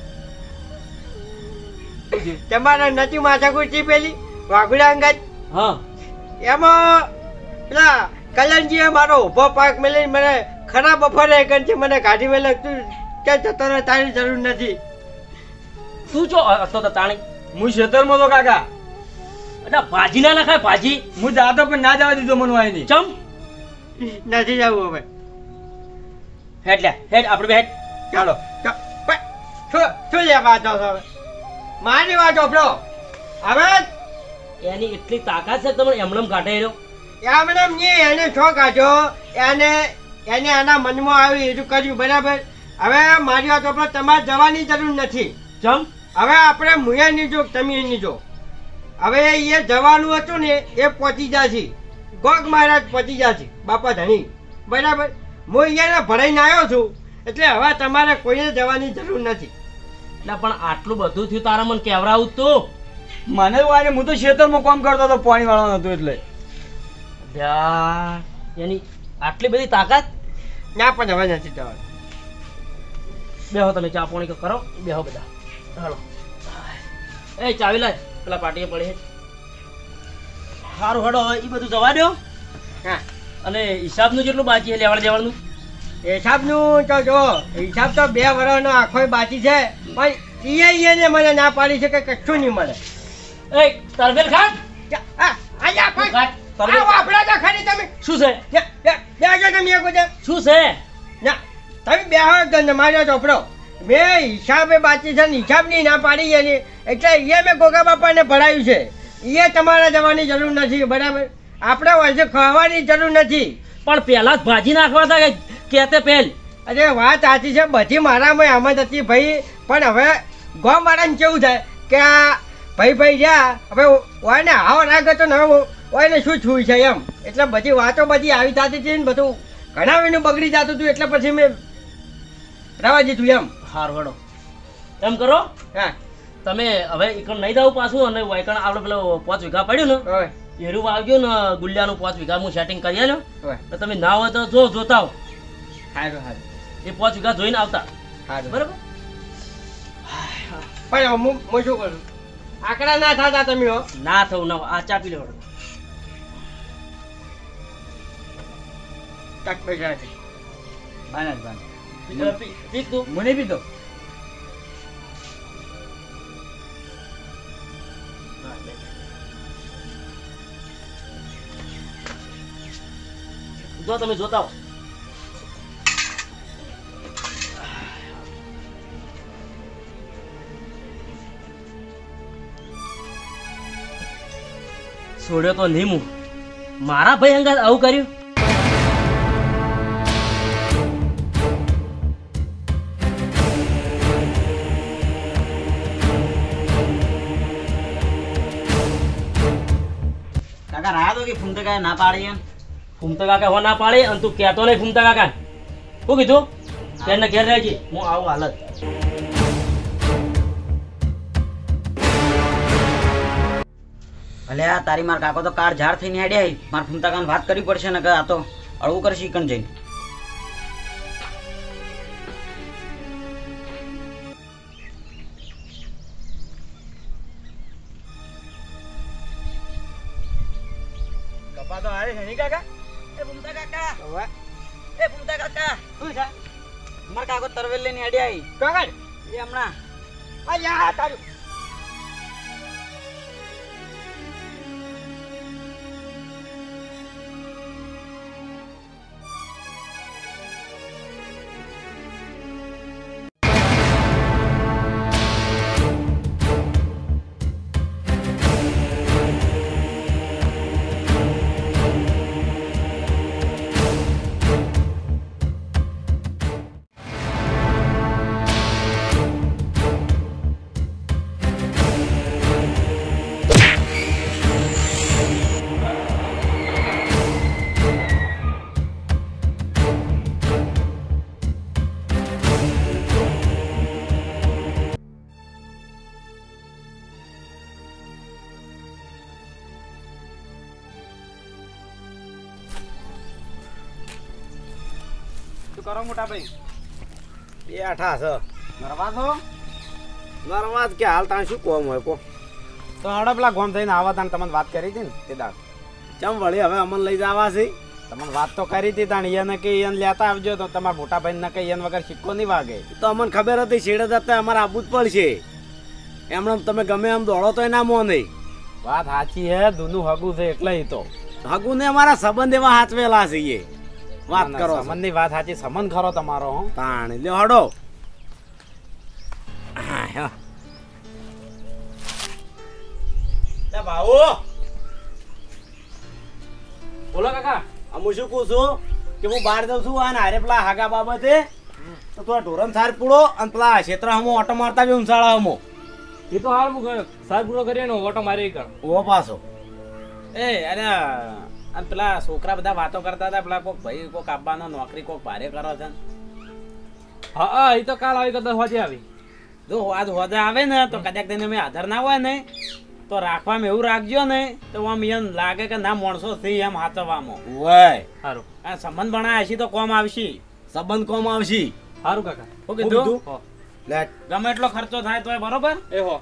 તમારે નથી માથાકૂટી પેલી વાઘુડા અંગાત હા એમાં પેલા કલનજીએ મારો ઊભો પાક મેળવી મને ખરા બફોરે છે મને કાઢી મેલે તું ક્યાં જતો રહે તારી જરૂર નથી તું જો હતો તો તાણી હું ખેતરમાં તો કાકા એટલે ભાજી ના નખાય ભાજી હું જાતો પણ ના જવા દીધો મને વાય નહીં ચમ નથી જવું હવે હેડ લે હેડ આપણે બે હેડ ચાલો શું લે વાત છો હવે મારી વાત ચોપડો હવે એની એટલી તાકાત છે તમે એમનેમ કાઢે રહ્યો એમને નહીં એને છો કાઢ્યો એને આના મનમાં આવ્યું એટલું કર્યું બરાબર હવે મારી વાત ચોપડો તમારે જવાની જરૂર નથી ચમ હવે આપણે મુયાની જો તમે એની જો હવે એ જવાનું હતું ને એ પહોંચી જશે ગોગ મહારાજ પહોંચી જશે બાપા ધણી બરાબર હું અહીંયા ભરાઈને આવ્યો છું એટલે હવે તમારે કોઈને જવાની જરૂર નથી એટલે પણ આટલું બધું થયું તારા મને કેવરાવું તું મને વાય હું તો ખેતરમાં કામ કરતો હતો પાણી વાળવાનું હતું એટલે એની આટલી બધી તાકાત ના પણ હવે નથી જવાનું બેહો તમે ચા પાણી કરો બેહો બધા હાલો એ ચાવી લાય પેલા પાટીએ પડે સારું હડો હવે એ બધું જવા દો હા અને હિસાબનું જેટલું બાકી છે લેવડ દેવડનું હિસાબનું તો જો હિસાબ તો 2 વર્ષનો આખો બાકી છે પણ એને મને ના પાડી છે કે કશું નહીં મળે એ તરબેલ ખાટ અહીંયા તું ખાટ તરબેલ વાપરા તો ખરી તમે શું છે બેજો તમે એક વખત શું છે ના તમે બેહો તો માર્યો ચોપડો મેં હિસાબે બાકી છે ને હિસાબની ના પાડી એની એટલે મેં ગોગા બાપાને ભરાયું છે એ તમારે જવાની જરૂર નથી બરાબર આપણે વર્ષે ખાવાની જરૂર નથી પણ પેલા જ ભાજી નાખવા હતા કેતે પેલ અરે વાત સાચી છે બધી મારામાં આમ જ હતી ભાઈ પણ હવે ગામવાળાને કેવું થાય કે આ ભાઈ રહ્યા હવે ઓયને આવો રાગ હતો ને હવે ઓયને શું છું છે એમ એટલે બધી વાતો બધી આવી થતી હતી ને બધું ઘણા વેનું બગડી જતું હતું એટલે પછી મેં રવા દીધું એમ હાર વડો એમ કરો હા તમે હવે એકણ નહીં જાવ પાછું અને વાયકણ આપણે પેલો 5 વીઘા પડ્યું ને હોય એરું વાવજો ને ગુલ્યાનું 5 વીઘા હું સેટિંગ કરી આલ્યો હોય તો તમે ના હોય તો જોતા આવો સારું સારું એ 5 વીઘા જોઈને આવતા સારું બરાબર પણ હું શું કરું આકડા ના થતા તમે હો ના થવું ના આ ચા પી લેવડો તક પૈસા છે પીક તું મને પીધો જો તમે જોતા આવો છોડ્યો તો નહીં હું મારા ભાઈ અંગાત આવું કર્યું કાકા રાયા તો કે ફૂમતે કાંઈ ના પાડી એમ ફૂમતા કાકા હો ના પાડે અને તું કહેતો નહીં ફૂમતા કાકા શું કીધું ઘેર ઘેર રહેજે હું આવું હાલત ભલે આ તારી માર કાકો તો કાર ઝાડ થઈને હેડ્યા માર ફૂમતા કાન વાત કરવી પડશે ને કે આ તો અળવું કરશે ઈકણ જઈને કપા તો હારે છે નહીં કાકા એ ફૂમતા કાકા હવે એ ફૂમતા કાકા શું છે માર કાકો તરવેલ લઈને હેડ્યા કાકા એ હમણાં અલ્યા તારું શું કરો મોટા ભાઈ બેઠા છે નરવા છો નરવાજ કે હાલ તાણ શું કોમ હોય કો તો હડો પેલા ગોમ થઈને આવા તાણ તમને વાત કરી હતી ને તે દાડ ચમ વળી હવે અમન લઈ જવા છે તમને વાત તો કરી હતી તાણ એને કે એને લેતા આવજો તો તમારા મોટા ભાઈ ને કે એને વગર સિક્કો નહીં વાગે તો અમને ખબર હતી છેડે જતા અમારે આવવું જ પડશે એમણે તમે ગમે એમ દોડો તો ના મોને વાત સાચી હે દૂનું હગું છે એટલે ઈ તો હગુ ને અમારા સંબંધ એવા હાચવેલા છે એ વાત કરો છો. સંબંધની વાત સાચી સંબંધ ખરો તમારો હો તાણ લ્યો હડો હા, હા. લે ભાઉ બોલો કાકા હું શું કહું છું કે હું બહાર જાઉં છું અને હારે પેલા હાગા બાબતે તો થોડા ઢોરણ સાર પૂળો અને પેલા ક્ષેત્ર હમો ઓટો મારતા બી ઉંસાળા હમો એ તો હાલ સાહેબ પૂરો કરીએ ને ઓટો મારી કર ઓ પાછો એ અરે આ પેલા છોકરા બધા વાતો કરતા હતા પેલા કોક ભાઈ કોક આપવાનો નોકરી કોક ભારે કરો છે હા એ તો કાલ આવી કદાચ હોજે આવી જો આજ હોદે આવે ને તો કદાચ તેને મેં આધાર ના હોય ને તો રાખવામાં એવું રાખજો ને તો આમ એમ લાગે કે ના માણસો થી એમ હાચવામાં ઓય સારું આ સંબંધ બનાવ્યા છે તો કોમ આવશે સંબંધ કોમ આવશે સારું કાકા શું કીધું હો. લે ગમે એટલો ખર્ચો થાય તોય બરોબર એ હો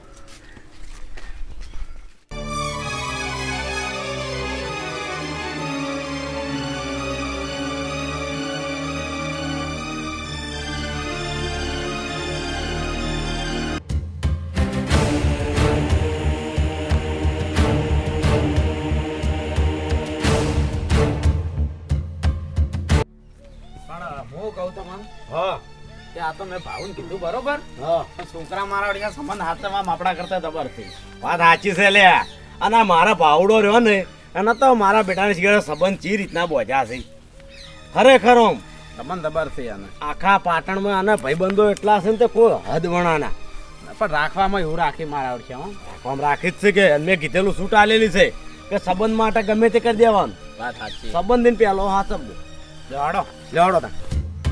પણ હું કહું તો મને હા કે આ તો મેં ભાવને કીધું બરોબર હા પણ છોકરા મારા વળી સંબંધ હાથમાં આપણા કરતા જબર થઈ વાત સાચી છે લે અને આ મારા ભાવડો રહ્યો ને એને તો મારા બેટાને શીખે સંબંધ ચી રીતના બોજા છે ખરેખર આમ સંબંધ જબર છે આને આખા પાટણમાં આના ભાઈબંધો એટલા છે ને તે કોઈ હદ વણાના પણ રાખવામાં એવું રાખી મારા આવડશે હો આમ રાખી જ છે કે મેં કીધેલું છૂટ આલેલી છે કે સંબંધ માટે ગમે તે કરી દેવાનું વાત સાચી સંબંધ દિન પેલો હાથ જ લેવાડો લેવાડો તા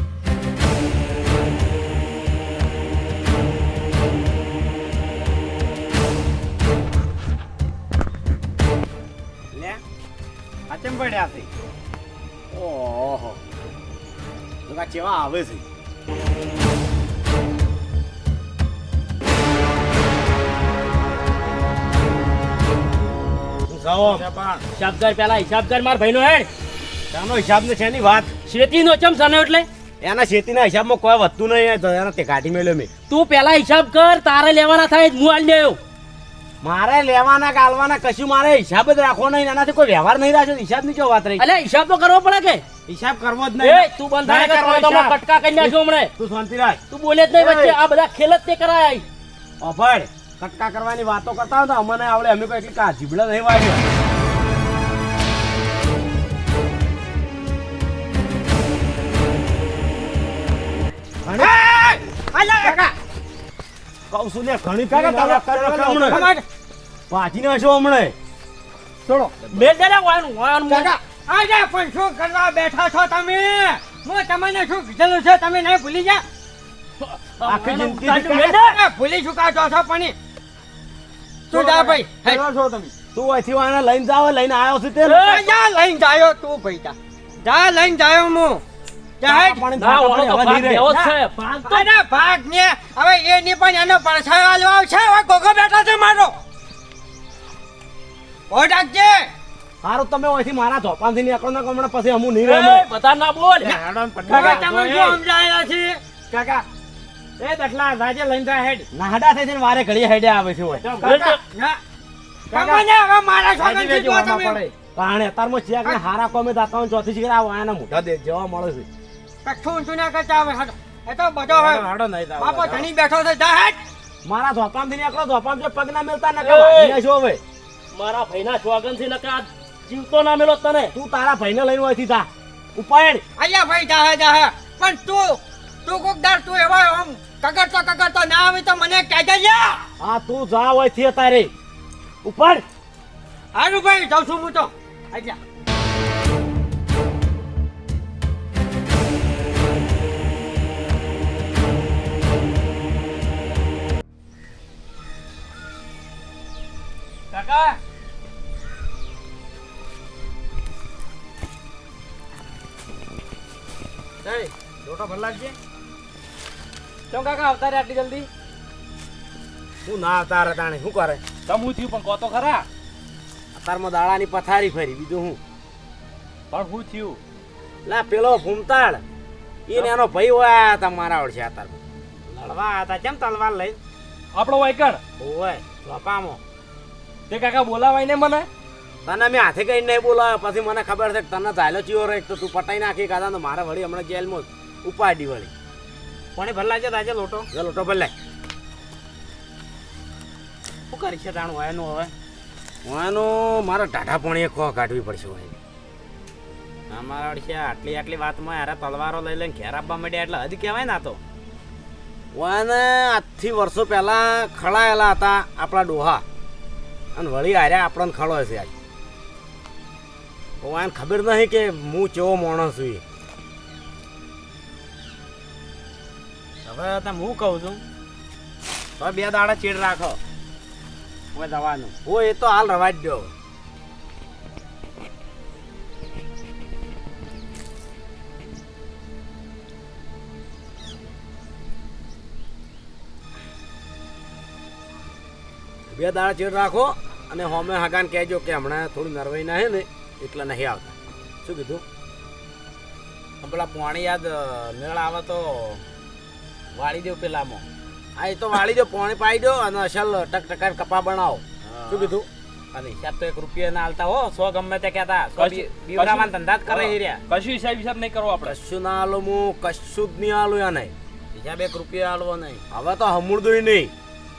લે આ ચેમ પડ્યા છે ઓહો તો કેવા આવે છે પણ હિસાબ કર પેલા હિસાબ કર માર ભાઈનો હેડ શાનો હિસાબ ને છે ની વાત શેતીનો ચમ સાનો એટલે એના ખેતીના હિસાબમાં કોઈ વધતું નહીં તો એના તે કાઢી મેળ્યો મેં તું પેલા હિસાબ કર તારે લેવાના થાય હું આલી દેયો મારે લેવાના ગાલવાના કશું મારે હિસાબ જ રાખવો નહીં એનાથી કોઈ વ્યવહાર નહીં રાખ્યો હિસાબ ની જો વાત રહી અલે હિસાબ તો કરવો પડે કે હિસાબ કરવો જ એ નહીં તું બંધ થાય નહીં કરવો તો હિસાબ. કટકા કરી નાખજો હમણે તું શાંતિ રાખ તું બોલે જ નહીં વચ્ચે આ બધા ખેલ જ તે કરાય અભડ કટકા કરવાની વાતો કરતા હોય તો અમને આવડે અમે કોઈ એટલી જીબડા નહીં વાગ્યો કહું છું ને ઘણી પાછી ના છો હમણે બે જરા વાયનું વાયનું કાકા આજે પણ શું કરવા બેઠા છો તમે? હું તમને શું કીધેલું છે તમે નહીં ભૂલી જા? આખી જિંદગી ભૂલી ચૂકા છો પણ તું જા ભાઈ. કેવા છો તમે? તું અહીંથી વાળા લઈને જાવ, લઈને આવ્યો છે તે જા લઈને જાયો તું ભાઈ જા લઈને જાયો હું. ભાગ ને હવે એની પણ એનો પડછાયો આલવા આવશે. હવે ગોગો બેઠો છે મારો. ઓ ડાકજે સારું તમે અહીંથી મારા ધોપાનથી નીકળો ને હમણાં પછી અમુ નહીં રહે. બધા ના બોલ કાકા તમે શું સમજાયા છે? કાકા એ દટલા રાજે લઈને જા હેડ. નાડા થઈ જઈને વારે ઘડીએ હેડે આવે છે હોય. તમને હવે મારા છોકરાને જો તમે કારણ અત્યારમાં ચેક ને હારા કોમે દાતા હોય ચોથી શીખર આવો આના મોઢા દે જેવા મળે છે. કચ્છું ઊંચું ના કરતા હવે એ તો બધો હોય. હાડો નહીં જાવ. બાપો ધણી બેઠો છે જા હેડ. મારા ધોપાનથી નીકળો, ધોપાન જો પગ ના મેલતા ન કહેવાય શું હવે? મારા ભાઈના સ્વાગન થી નકા જીવતો ના મેલો તને. તું તારા ભાઈને લઈને અહીંથી જા ઉપાડ. આયા ભાઈ જા પણ તું કોક દાર તું એવા આમ કગડતો ના આવે તો મને કહેજે લ્યા. હા તું જા અહીંથી તારે ઉપાડ. હારું ભાઈ જાઉં છું હું તો. આજા કાકા લોટો ભર લાગજે. ચમ કાકા આવતા રે આટલી જલ્દી? તું ના તારે તાણે શું કરે? તમું થયું પણ કહો તો ખરા. અત્યારમાં દાડાની પથારી ફરી બીજું હું. પણ શું થયું? લા પેલો ફૂમતાળ એને એનો ભાઈ હોય તમારા ઓળશે અત્યારે લડવા હતા કેમ તલવાર લઈ? આપણો વાયકણ હોય ચોપામાં. તે કાકા બોલાવાય ને મને. તને મેં હાથે કઈ નહીં બોલાવ્યો પછી મને ખબર છે કે તને ચાલ્યો ચીવો રહે તો તું પટાઈ નાખી કાઢા તો મારે વળી હમણાં જેલમાં ઉપાડી વળી. કોને ભર લાગજે તાજે લોટો. જો લોટો બદલાય. શું કરી છે તાણું એનું હવે? હું મારા ટાઢા પાણીએ ખો કાઢવી પડશે હોય. અમારા વડશે આટલી વાતમાં યાર તલવારો લઈ લઈને ઘેર આપવા માંડ્યા એટલે હદ કહેવાય ને આ તો. વાને આજથી વર્ષો પહેલા ખળાયેલા હતા આપણા ડોહા અને વળી હાર્યા આપણને ખળો હશે આજ. વાને ખબર નહીં કે હું કેવો માણસ છું. હવે તમે હું કહું છું હવે 2 દાડા ચીડ રાખો હવે દવાનું. ઓ એ તો હાલ રવા જ દો. બે દાડા ચેડ રાખો અને હોમે હગાન કહેજો કે હમણાં થોડી નરવાઈ ના હે ને એટલે નહીં આવતા. શું કીધું? પેલા પાણી યાદ મેળ આવે તો વાળી દેવ પેલામાં. હા એ તો વાળી દો, પાણી પાઈ દો અને અસલ ટકટકાર કપા બનાવો. શું કીધું? અને હિસાબ તો 1 રૂપિયા ના આલતા હો. 100 ગમે તે કહેતા 100 બીવરામાં ધંધા જ કરે રહ્યા. કશું હિસાબ નહીં કરવો આપણે. કશું ના આલો હું, કશું જ નહીં આલું યા નહીં. હિસાબ 1 રૂપિયા આલવો નહીં. હવે તો હમુડદું નહીં.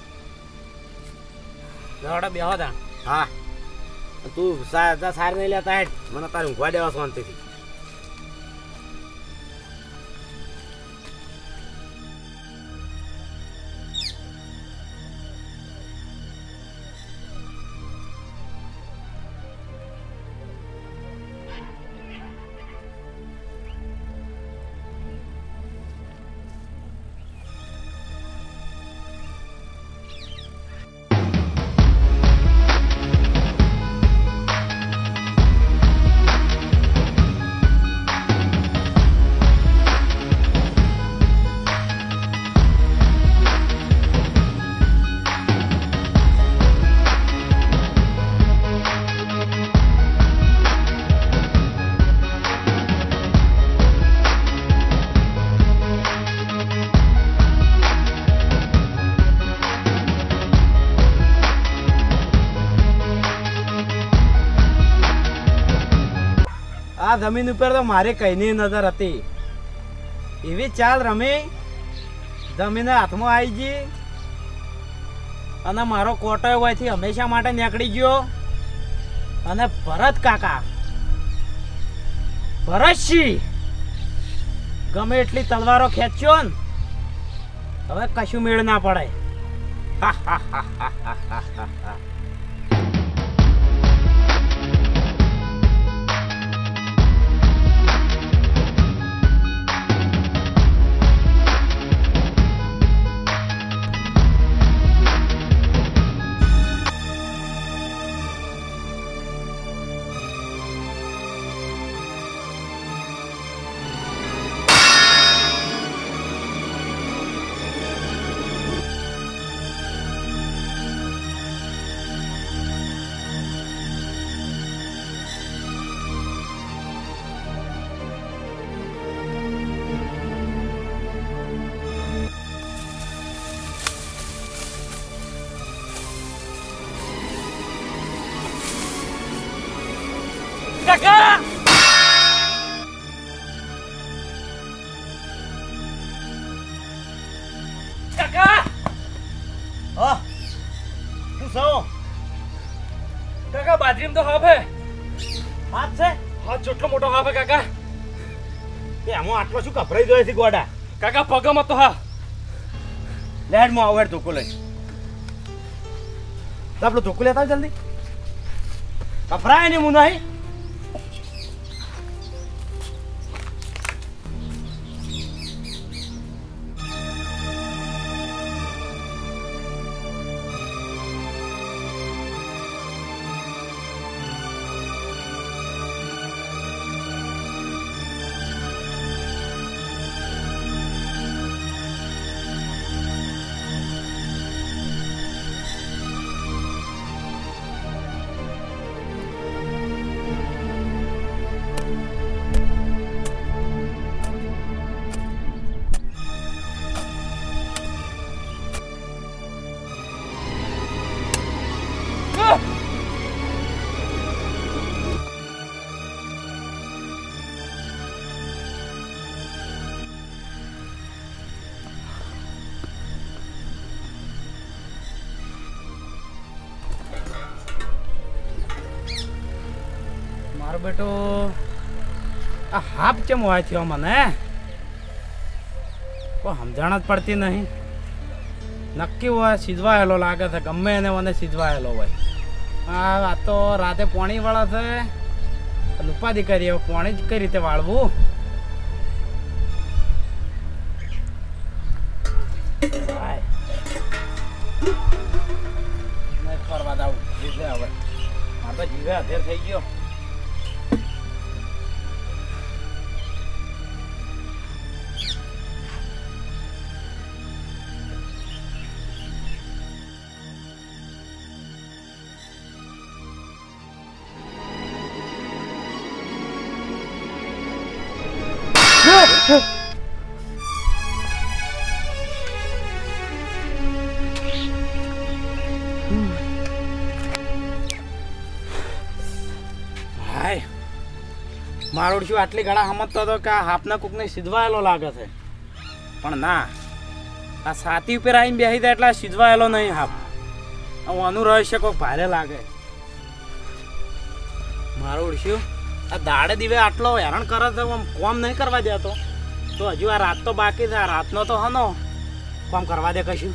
લડો બેહો તા. હા તું સાર નહીં લેતા હેડ. મને તારે ઊંઘવા દેવા શાંતિથી. આ જમીન ઉપર તો મારે કઈની નજર હતી. એવી ચાલ રમી જમીન હાથમાં આવી ગઈ અને મારો કોટો હોયથી હંમેશા માટે નીકળી ગયો. અને ભરત કાકા ભરતસિંહ ગમે એટલી તલવારો ખેંચ્યો ને હવે કશું મેળ ના પડે. હા હા હા હા હા હા. કાકા કાકા હા શું સૌ કાકા બાજરીમાં તો હાફ હે હાથ છે હાથ જેટલો મોટો હાફ હે કાકા તે આમાં આટલો શું કભરાઈ ગયો છે ગોડા કાકા પગમાં તો હા લેડ માં આવેડ ધોકો લઈ તો આપણો ધોકો લેતા આવ જલ્દી કભરાય ને હું નહીં મારો બેટો આ હાફ કેમ હોય થયો મને કોઈ સમજણ જ પડતી નહીં નક્કી હોય સિજવાયેલો લાગે છે ગમે એને મને સિજવાયેલો હોય આ તો રાતે પાણી વાળા છે ઉપાધિ કરી હવે પાણી જ કઈ રીતે વાળવું નહીં ફરવા જાવું જીવે હવે મારે તો જીવે અધેર થઈ ગયો હાય મારો શું આટલી ઘણા સમજતો હતો કે આ હાફના કૂકને સિજવાયેલો લાગે છે પણ ના આ છાતી ઉપર આવીને બેસી જાય એટલે સિજવાયેલો નહીં હાફ હું આનું રહસ્ય કોઈ ભારે લાગે મારો ઓળશ્યું આ દાડે દીવે આટલો હેરાન કરે છે આમ કોમ નહીં કરવા દેતો તો હજુ આ રાત તો બાકી છે આ રાતનો તો હનો કોમ કરવા દે કશું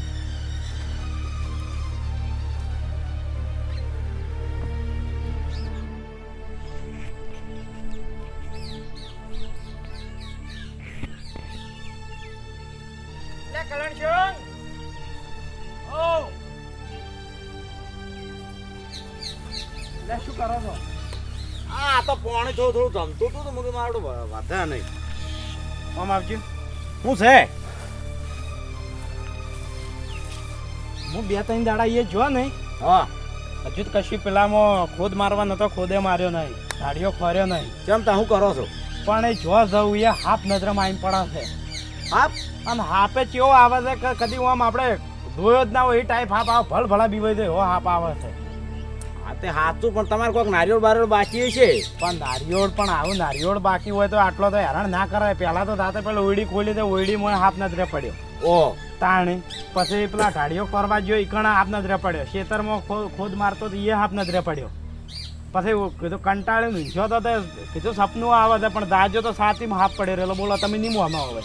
શું કરો છો આ તો પાણી થોડું થોડું જમતું હતું તો મુકે મારું વધે નહીં આમ આવજો શું છે હું બે ત્રણ દાડા એ જો નહીં હા હજુ તો કશું પેલામાં ખોદ મારવા નતો ખોદે માર્યો નહીં ગાડીઓ ફર્યો નહીં કેમ તા શું કરો છો પણ એ જો જવું એ હાફ નજરમાં આવીને પડે છે હાફ અને હાફે કેવો આવે છે કે કદી આમ આપણે ધોયો જ ના હોય એ ટાઈપ હાફ આવે ભલ ભલા બીવાઈ જાય એવો હાફ આવે છે હા તે હાથું પણ તમારે કોઈક નારિયેળ બારિયેળ બાકી છે પણ નારિયોળ પણ આવું નારિયોળ બાકી હોય તો આટલો તો હેરાન ના કરાય પહેલા તો દાતે પેલા ઓયડી ખોલી દે ઓયડીમાં હાફ નજરે પડ્યો ઓ તાણી પછી પેલા ઢાળીઓ કરવા ગયો ઈકણા હાફ નજરે પડ્યો ખેતરમાં ખોદ મારતો તો એ હાફ નજરે પડ્યો પછી કીધું કંટાળે ઊંઝ્યો તો કીધું સપનું આવે છે પણ દાજો તો સાતીમાં હાફ પડ્યો રહેલો બોલો તમે નહીં મોમાં હવે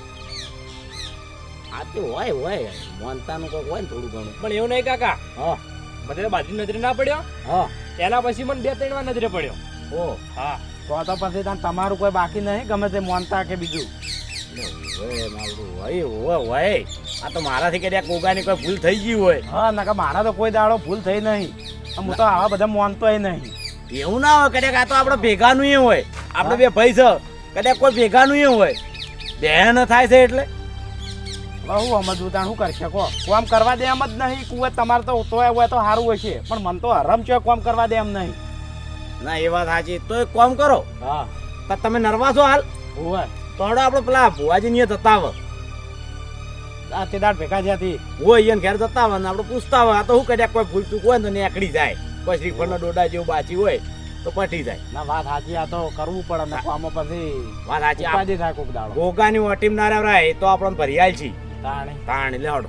આ તો હોય મોનતાનું કોઈક હોય ને થોડું ઘણું પણ એવું નહીં કાકા હા મને બાજરી નજરે ના પડ્યો હા એના પછી મને 2-3 વાર નજરે પડ્યો ઓ હા તો પછી તમારું કોઈ બાકી નહીં ગમે તે મોનતા કે બીજું હોય આ તો મારાથી કદાચ કોગાની કોઈ ભૂલ થઈ ગઈ હોય હા નકા મારા તો કોઈ દાડો ભૂલ થઈ નહીં હું તો આવા બધા મોનતોય નહીં એવું ના હોય કદાચ આ તો આપણે ભેગાનું એ હોય આપણે બે ભાઈ છે કદાચ કોઈ ભેગાનું એ હોય બેન થાય છે એટલે બહુ સમજવું ત્યાં શું કરશે કહો કોમ કરવા દે એમ જ નહીં કુવે તમારે તો તોય હોય તો સારું હોય છે પણ મન તો હરમ છે કોમ કરવા દે એમ નહીં ના એ વાત સાચી તો એક કામ કરો હા તો તમે નરવા છો હાલ હોય તો હડો આપણે પેલા ભુવાજી ની જતા આવે આ તે દાડ ભેગા જ્યાંથી હોય એને ઘેર જતા આવે ને આપણે પૂછતા આવે આ તો શું કદાચ કોઈ ભૂલ ચૂક હોય ને તો નીકળી જાય કોઈ શ્રીફળનો ડોડા જેવું બાચી હોય તો પટી જાય. ના વાત સાચી, આ તો કરવું પડે ને આમાં પછી વાત સાચી. ઉપાધિ થાય કોક દાડો. ગોગાની ઓટીમ ના રહેવરાય એ તો આપણને ભરિયાલ છે. તાણે તાણ લેવડો.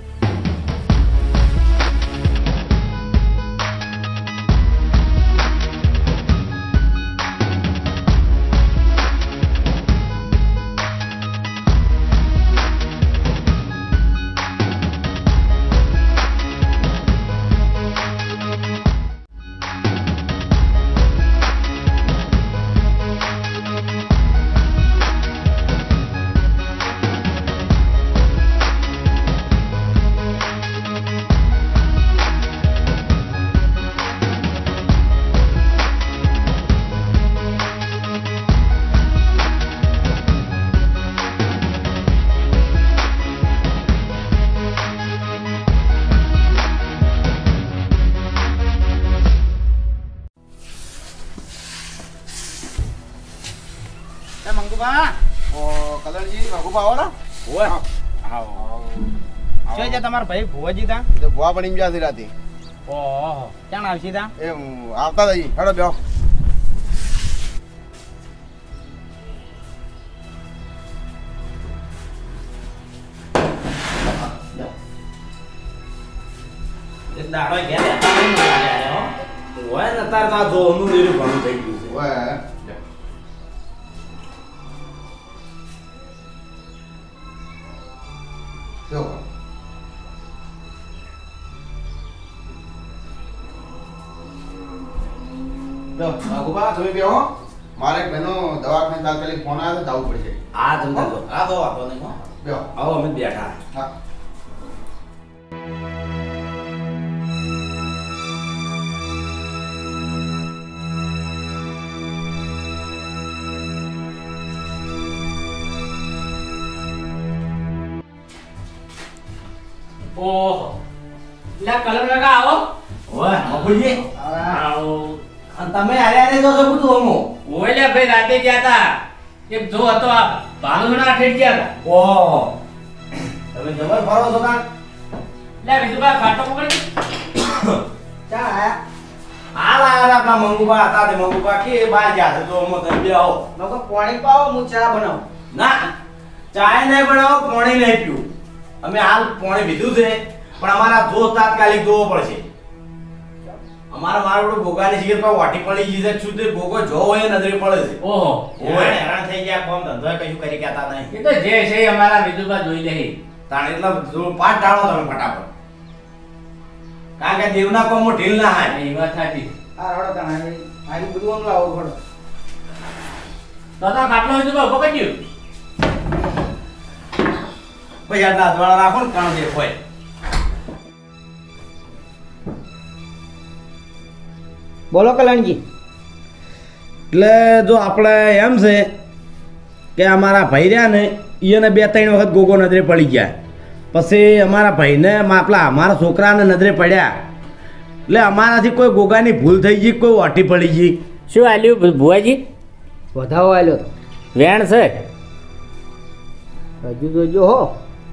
મંગુબા ઓ કલરજી મંગુબા આવો ને. ઓય આવો શું છે તમારા ભાઈ ભુવાજી તા? તો ભુવા પણ ગયા છે રાતે. ઓહો ક્યાં આવશે તા? એ આવતા હતા ઈ. હેડો બેહો. એક દાડો ગયા હોય ને તાર તા જો નું લીલું ઘણું થઈ ગયું છે. ઓય જો જો ભગવા તમે બેહો. મારે એક બહેનો દવાખાને તાત્કાલિક ફોન આવ્યો તો જવું પડશે. આ ધંધા તો આ તો વાતો નહીં હો. બેહો. આવો અમે બેઠા. હા. ઓહો લે કલમ લગા આવો. ઓય બાપુજી આવો અને તમે હારે હારે જો છો બધું અમો. ઓય લે ભાઈ રાતે ગયા તા એક જો હતો આ ભાંગણા ઠેઠ ગયા તા. ઓહો તમે જબર ફરો છો કાં? લે બીજું બા ખાટો પકડી ચા આયા? હાલ આયા આપણા મંગુબા હતા તે મંગુબા કે બહાર ગયા છે તો અમો તમે બે આવો. લોકો પાણી પાવો, હું ચા બનાવું. ના ચાય નહીં બનાવો, પાણી નહીં પીવું. અમે હાલ પાણી પીધું છે પણ અમારા દોસ્ત તાત્કાલિક જોવો પડશે. અમારા મારો ગોગાની સિગરેટ પર વાટી પડી ગઈ છે. શું તે ગોગો જો હોય નજરે પડે છે. ઓહો ઓય હેરાન થઈ ગયા, કોમ ધંધો કશું કરી કેતા નહીં. એ તો જે છે અમારા બીજું બા જોઈ લે. તાણ એટલે પાઠ ઢાળો તમે ફટાફટ, કારણ કે દેવના કોમો ઢીલ ના હાય. એ વાત સાચી. આ રડો તને આની બધું આમ લાવો ઘડો. તો ખાટલો હોય તો બા પકડ્યું. ભાઈ આટલા અજવાળા રાખો ને કાણ દેખ હોય. બોલો કલ્યાણજી. એટલે જો આપણે એમ છે કે અમારા ભાઈ રહ્યા ને એને 2-3 વખત ગોગો નજરે પડી ગયા. પછી અમારા ભાઈને આપલા અમારા છોકરાને નજરે પડ્યા એટલે અમારાથી કોઈ ગોગાની ભૂલ થઈ ગઈ, કોઈ વાટી પડી ગઈ. શું આલ્યું ભુવાજી? વધાવો આલ્યો તો. વેણ છે હજુ જોજો હો.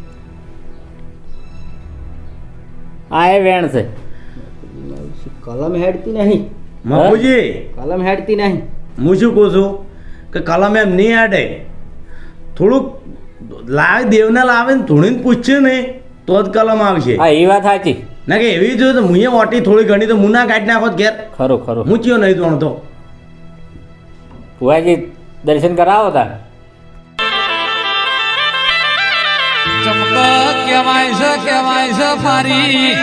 આ એ વેણ છે. કલમ હેડતી નહીં. બાપુજી કલમ હેડતી નહીં. હું શું કહું છું કે કલમ એમ નહીં આડે, થોડુંક લાવે દેવને લાવે ને ધૂણીને પૂછશે ને તો જ કલમ આવશે. હા એ વાત સાચી. ના કે એવી જોઈએ તો મુએ ઓટી થોડી ઘણી તો મુના કાઢી નાખો ઘેર. ખરું ખરું. હું ચિયો નહીં ધોણતો. ભુવાજી દર્શન કરાવો તા. ચમક કહેવાય છે ફારી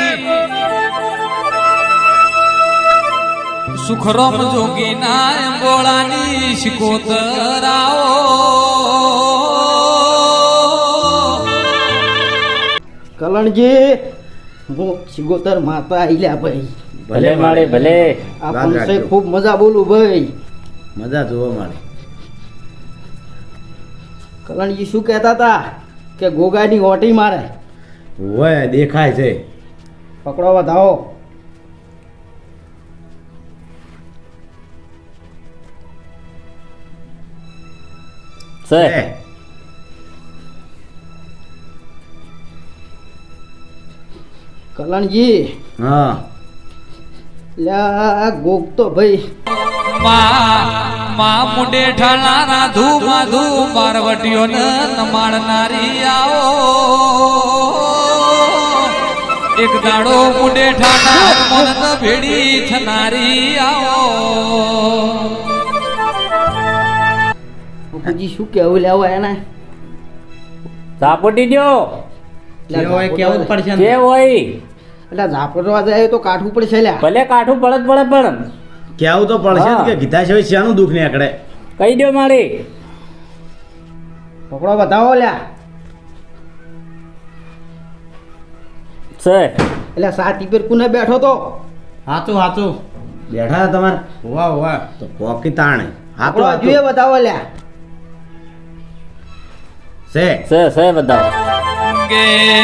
સુખરોમ જોગીના ગોળાની શિકોતરાઓ કલણજી હું સિગોતર માતા આઈલા ભાઈ. ભલે માળે ભલે. આ પંસે ખૂબ મજા બોલું ભાઈ. મજા જોવા મળે. કલણજી શું કહેતા હતા કે ગોગાની ઓટી મારે? હોય દેખાય છે. પકડો વધાવો. છે કલણજી હા લ્યા ગોગ તો ભાઈ માં મુંડે ઠાણા ધૂ માધુ પાર્વતીઓ ને નમાડનારી આવો એક દાડો મુંડે ઠાણા મન ભેડી થનારી આવો બાપુજી શું કેવું લેવો એને ઝાપટી દો કેવું પડશે કે હોય એટલે ઝાપટવા જાય તો કાઠું પડશે લ્યા ભલે કાઠું પડે પણ કેવું તો પડશે જ કે ગીતા સિવાય શાનું દુઃખ નીકળે કહી દો મારી પકડો બતાવો લ્યા છે એટલે સાતી પર કુને બેઠો તો હાચું હાચું બેઠા હતા તમારે હોવા હોવા તો કોકી તાણે હા તો પકડો જોઈએ બતાવો લ્યા છે બતાવો કે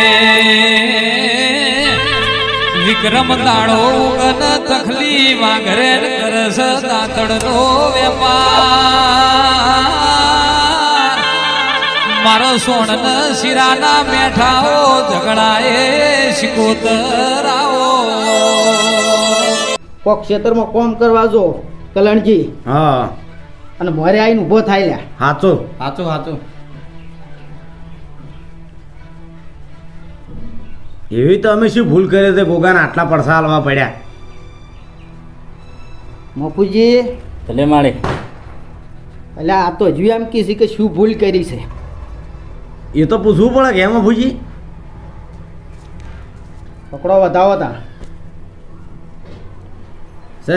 વિક્રમ દાડો ગન તખલી વાઘરે કરસ દાંતડનો વેપાર મારો સોણ શિરાના મેઠાઓ ઝઘડાએ શિકોતરાઓ કોક ક્ષેત્રમાં કોમ કરવા જો કલણજી હા અને મોરે આવીને ઊભો થાય લ્યા હાચું હાચું હાચું એવી તો અમે શું ભૂલ કરી તે ગોગાને આટલા પડસા હાલવા પડ્યા મફુજી ભલે માળી એટલે આ તો હજુ એમ કીધી કે શું ભૂલ કરી છે એ તો પૂછવું પડે કે એમાં ભૂજી પકડો બતાવો તા છે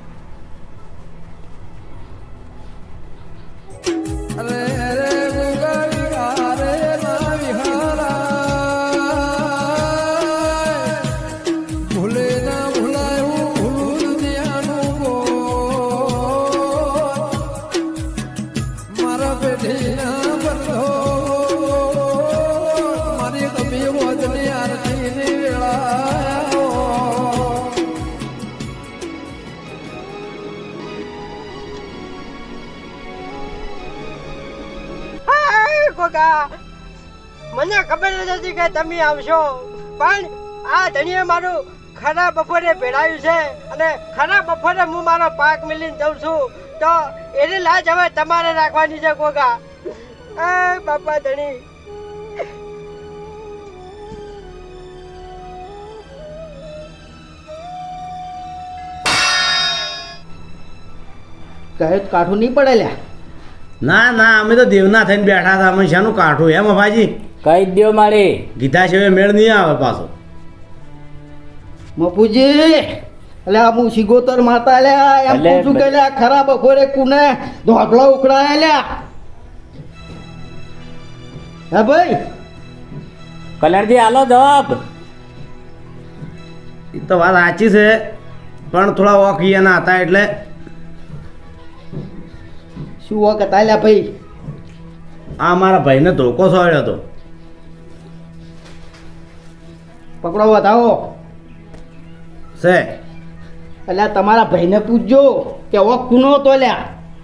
મને ખબર નથી કે તમે આવશો પણ આ ધણીએ મારું ખરા બપોરે ભેળાયું છે અને ખરા બપોરે હું મારો પાક મિલીને જઉં છું તો એની લાજ હવે તમારે રાખવાની છે ગોગા બાપા ધણી કહે કાઠું નહીં પડે લ્યા ના ના અમે તો દેવના થઈને બેઠા હતા અમે શાનું કાઠું એમ ભાજી કહી દો મારી ગીતા સિવાય મેળ નહીં આવે પાછો મફુજી એટલે આ હું સિગોતર માતા લ્યા એમ એટલે પૂછું કે લ્યા ખરા બપોરે કુને ધોકલા ઉકળાયા લ્યા હે ભાઈ કલરજી આલો જવાબ એ તો વાત સાચી છે પણ થોડા ઓખિયાના હતા એટલે શું વખત આલ્યા ભાઈ આ મારા ભાઈને ધોકો સોળ્યો હતો પકડો બતાવો છે એટલે તમારા ભાઈને પૂછજો કે ઓ કુનો હતો લ્યા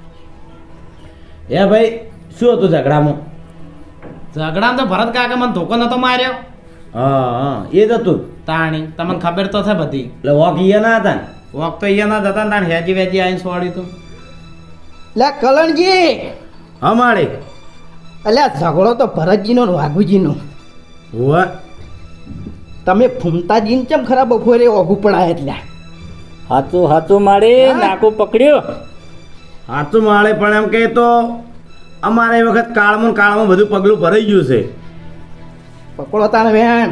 એ ભાઈ શું હતું ઝઘડામાં ઝઘડા તો ભરત કાકા મને ધોકો નતો માર્યો હા હા એ જ હતું તાણી તમને ખબર તો છે બધી એટલે ઓખિયાના હતા ને વોક તો અહીંયા ના જતા ને તાણ હેજી વેજી આવીને સોડ્યું તું લે કલણજી હા માળી એટલે ઝઘડો તો ભરતજીનો ને વાઘુજીનો હોવે તમે ફૂમતાજીને કેમ ખરા બપોરે ઓઘું પડાય એટલે હાચું મારી હા? નાકું પકડ્યું સાચું માળે પણ એમ કહે તો અમારે એ વખત કાળમાં બધું પગલું ભરાઈ ગયું છે પકડો તાણે વેણ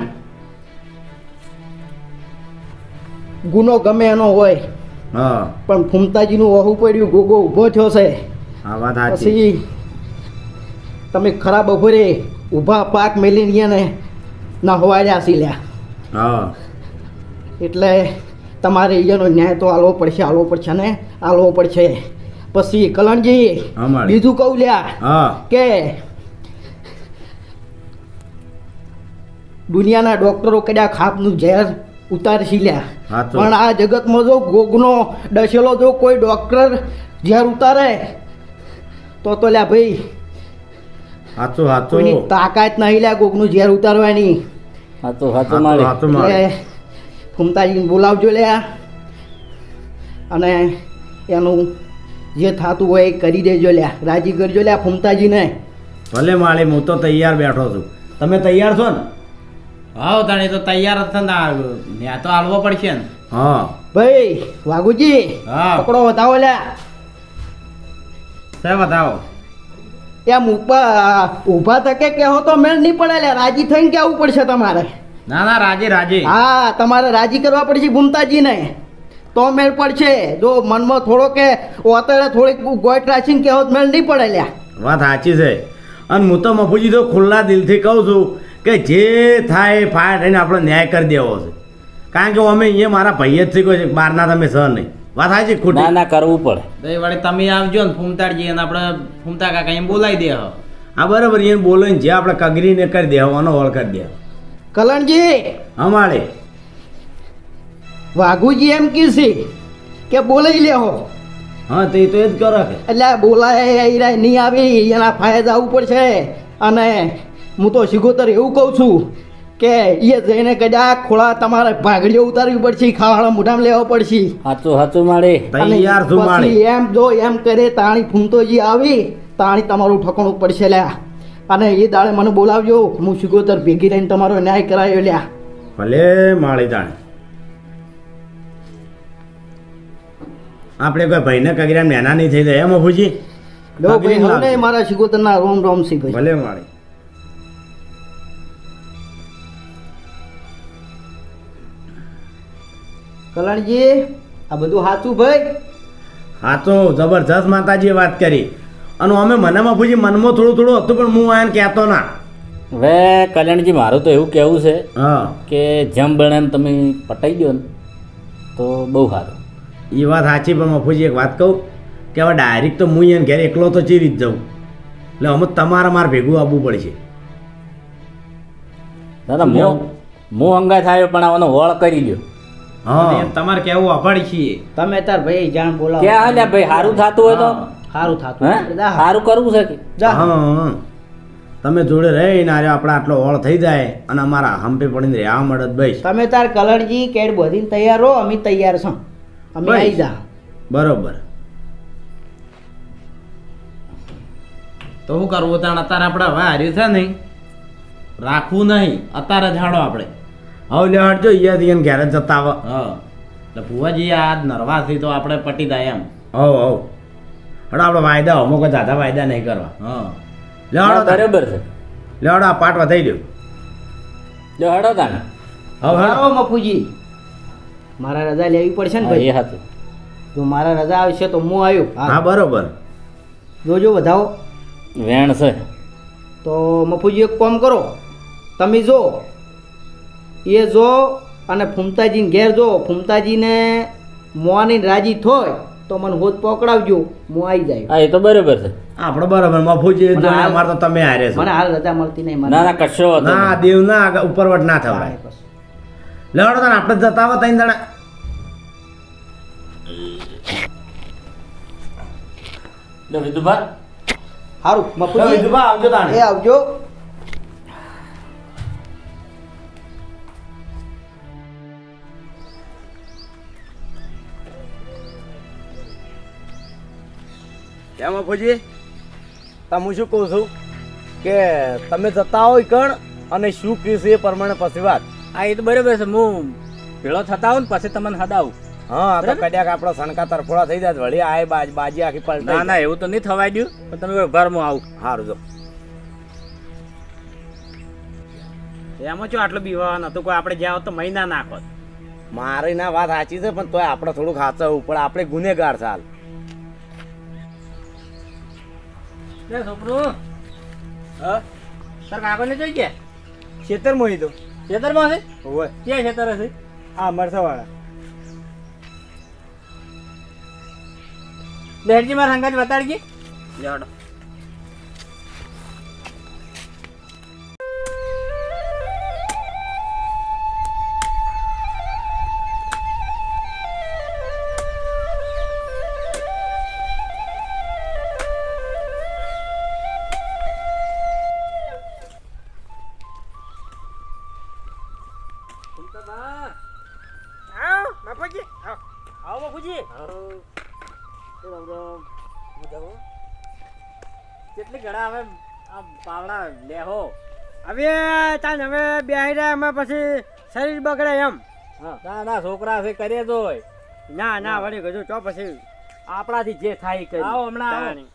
ગુનો ગમે એનો હોય હા પણ ફૂમતાજીનું વહુ પડ્યું ગોગો ઊભો થયો છે આ વાત સાચી પછી તમે ખરા બપોરે ઊભા પાક મેલીને ગયા ને નહવાડ્યા સી લ્યા હા એટલે તમારે એનો ન્યાય તો આલવો પડશે ને આલવો પડશે પછી કલણજી અમારે. બીજું કહું લ્યા હા કે દુનિયાના ડોક્ટરો કદાચ ખાપનું ઝેર ઉતારશી લ્યા હાચું. પણ આ જગતમાં જો ગોગનો ડસેલો જો કોઈ ડોક્ટર ઝેર ઉતારે તો લ્યા ભાઈ સાચું કોઈની સાચું તાકાત નહીં લ્યા ગોગનું ઝેર ઉતારવાની હાચું મારી સાચું માળે એટલે ફૂમતાજીને બોલાવજો લ્યા અને એનું જે થતું હોય એ કરી દેજો લ્યા, રાજી કરજો લ્યા ફૂમતાજીને. ભલે માળી, હું તો તૈયાર બેઠો છું. તમે તૈયાર છો ને? હાવ તાણે તો તૈયાર જ છે ને, આ તો હાલવો પડશે ને. હા ભાઈ વાઘુજી, હા. પકડો વધાવો લ્યા. સે બતાવો. એમ ઊભા તકે કહો તો મેળ નહીં પડે લ્યા, રાજી થઈને કહેવું પડશે તમારે. ના ના, રાજી રાજી. હા, તમારે રાજી કરવા પડશે ફૂમતાજીને, તો મેળ પડશે. જો મનમાં થોડો કે ઓતળે થોડીક ગોઠ રાખીને કહો તો મેળ નહીં પડે લ્યા. વાત સાચી છે. અને હું તો મફુજી તો ખુલ્લા દિલથી કહું છું કે જે થાય એ ફાય થઈને આપણે ન્યાય કરી દેવો છે. કારણ કે અમે અહીંયા મારા ભાઈ જ શીખો છે, બહારના તમે સર નહીં. વાત સાચી ખોટી? ના કરવું પડે. તો વળી તમે આવજો ને ફૂમતાડજી, અને આપણે ફૂમતા કાકા એમ બોલાવી દે. હા બરાબર, એને બોલાવીને જે આપણે કગરીને કરી દેવાનો હોળ કરી દે. કલણજી, અમારે વાઘુજી એમ કીધી કે બોલાઈ લેહો. હા તો એ તો એ જ કરો કે. એટલે બોલાય નહીં આવી, એના ફાયદા જવું પડશે. અને હું તો શિગોતર એવું કહું છું કે એ જઈને કદાચ ખોળા તમારે ભાગડીઓ ઉતારવી પડશે, ખાવાના મોઢામાં લેવા પડશે. સાચું માળે. તૈયાર છું માળે. પછી એમ જો એમ કરે તાણી ફૂમતોજી આવી તાણી તમારું ઠકણું પડશે લ્યા. અને એ દાડે મને બોલાવજો, હું શિગોતર ભેગી રહીને તમારો ન્યાય કરાવ્યો લ્યા. ભલે માળી તાણે. આપણે કોઈ ભાઈને કગીરા નેના નહીં થઈ જાય એમ મફુજી? લો ભાઈ, હવે મારા શિગોતરના રોમ રોમ સી ભાઈ. ભલે માળી. કલણજી, આ બધું સાચું ભાઈ? હા તો જબરજસ્ત માતાજીએ વાત કરી. અને અમે મને મફુજી મનમાં થોડું હતું, પણ હું આને કહેતો ના. હવે કલ્યાણજી, મારું તો એવું કહેવું છે હા કે જેમ બને એમ તમે પટાઈ દો ને તો બહુ સારું. એ વાત સાચી, પણ મફુજી એક વાત કહું કે હવે ડાયરેક્ટ તો હું એને ઘેર એકલો તો ચી રીત જાઉં. એટલે અમે તમારે મારે ભેગું આવવું પડશે. દાદા હું હંગાય થાય પણ આવવાનો વળ કરી દો. હા તમારે કેવું અભાડી છીએ. તમે તાર ભાઈ જાણ બોલાવો. ક્યાં હાલ્યા ભાઈ, સારું થતું હોય તો સારું થતું. હે સારું કરવું છે કે હા તમે જોડે રહીને આરે આપણે આટલો હોળ થઈ જાય અને અમારા હંપે પડીને રહેવા મળે ભાઈ. તમે તાર કલણજી કેડ બધીને તૈયાર રહો, અમે તૈયાર છો, અમે બસ. આવી જા. બરોબર. તો શું કરવું તાણ? અત્યારે આપણે હવે હાર્યું છે નહીં, રાખવું નહીં. અત્યારે જ હાડો આપણે. હવે લેવાડજો અહીંયાથી એને ઘેર જ જતા આવે. હા, એટલે ભુવાજી આ નરવાથી તો આપણે પટી જાય એમ. હવ હડો આપણે વાયદા અમુક જ આધા વાયદા નહીં કરવા. હા, લેવાડો બરાબર છે. લેવાડો આ પાટ વધાઈ દો. જો હડો તાને. હવે હારો મફુજી, મારા રજા લેવી પડશે ને હા, ભાઈ. એ હતું. જો મારા રજા આવશે તો હું આવ્યો. હા બરોબર. જોજો વધાવો. વેણ છે. તો મફુજી એક કામ કરો, તમે જો એ જો અને ફૂમતાજીને ઘેર જો, ફૂમતાજીને મોની રાજી થોય તો મને હોદ પકડાવજો, હું આવી જાય. હા, એ તો બરાબર છે. આપણે બરોબર મફુજી મને હાલ- અમારે તો તમે હારે છો. મને હાલ રજા મળતી નહીં. ના ના, કશો વાંધો ના નહીં. દેવ ના ઉપરવટ ના થવાય. લેવાડો તને આપણે જ જતા આવો ત્રણ જણા. લો વિધુભા, સારું મફુજી, વિધુભા આવજો તાણે. એ આવજો. કેમ મફુજી, તમે શું કહું છું કે તમે જતા હોય કણ અને શું કીધું એ પ્રમાણે પછી વાત. હા એ તો બરાબર છે. હું ભેળો થતા આવું ને પછી તમને હદાવું. હા તો કદાચ આપણો સણકા તરફોડા થઈ જાય વળી આ બાજી આખી પલટાઈ ના ના, એવું તો નહીં થવાય દઉં, પણ તમે ઘરમાં આવું. સારું જો. એમાં શું આટલું બીવાનું હતું? કોઈ આપણે જ્યાં હોત તો મહિના નાખો. મારી ના વાત સાચી છે, પણ તોય આપણે થોડુંક સાચવવું પડે. આપણે ગુનેગાર ચાલ. છોકરું, હા, તાર કાકો ને જોઈ ગયા? ખેતરમાં હી તો. ખેતરમાં છે? હોય ક્યાં ખેતર હશે? આ મરસાવાળા. બેરજી મારા હંગાજ બતાડજે. લેવાડો. આવો બાપુજી, આવો બાપુજી. રામ રામ. કેટલી ઘણા હવે આ પાવડા લેહો હવે તાન હવે બેહી રહ્યા અમે પછી શરીર બગડે એમ. ના ના છોકરા છે કરે તો ના ના વળી કીધું તો પછી આપણાથી જે થાય એ કરી આવો હમણાં આવો. તાણી.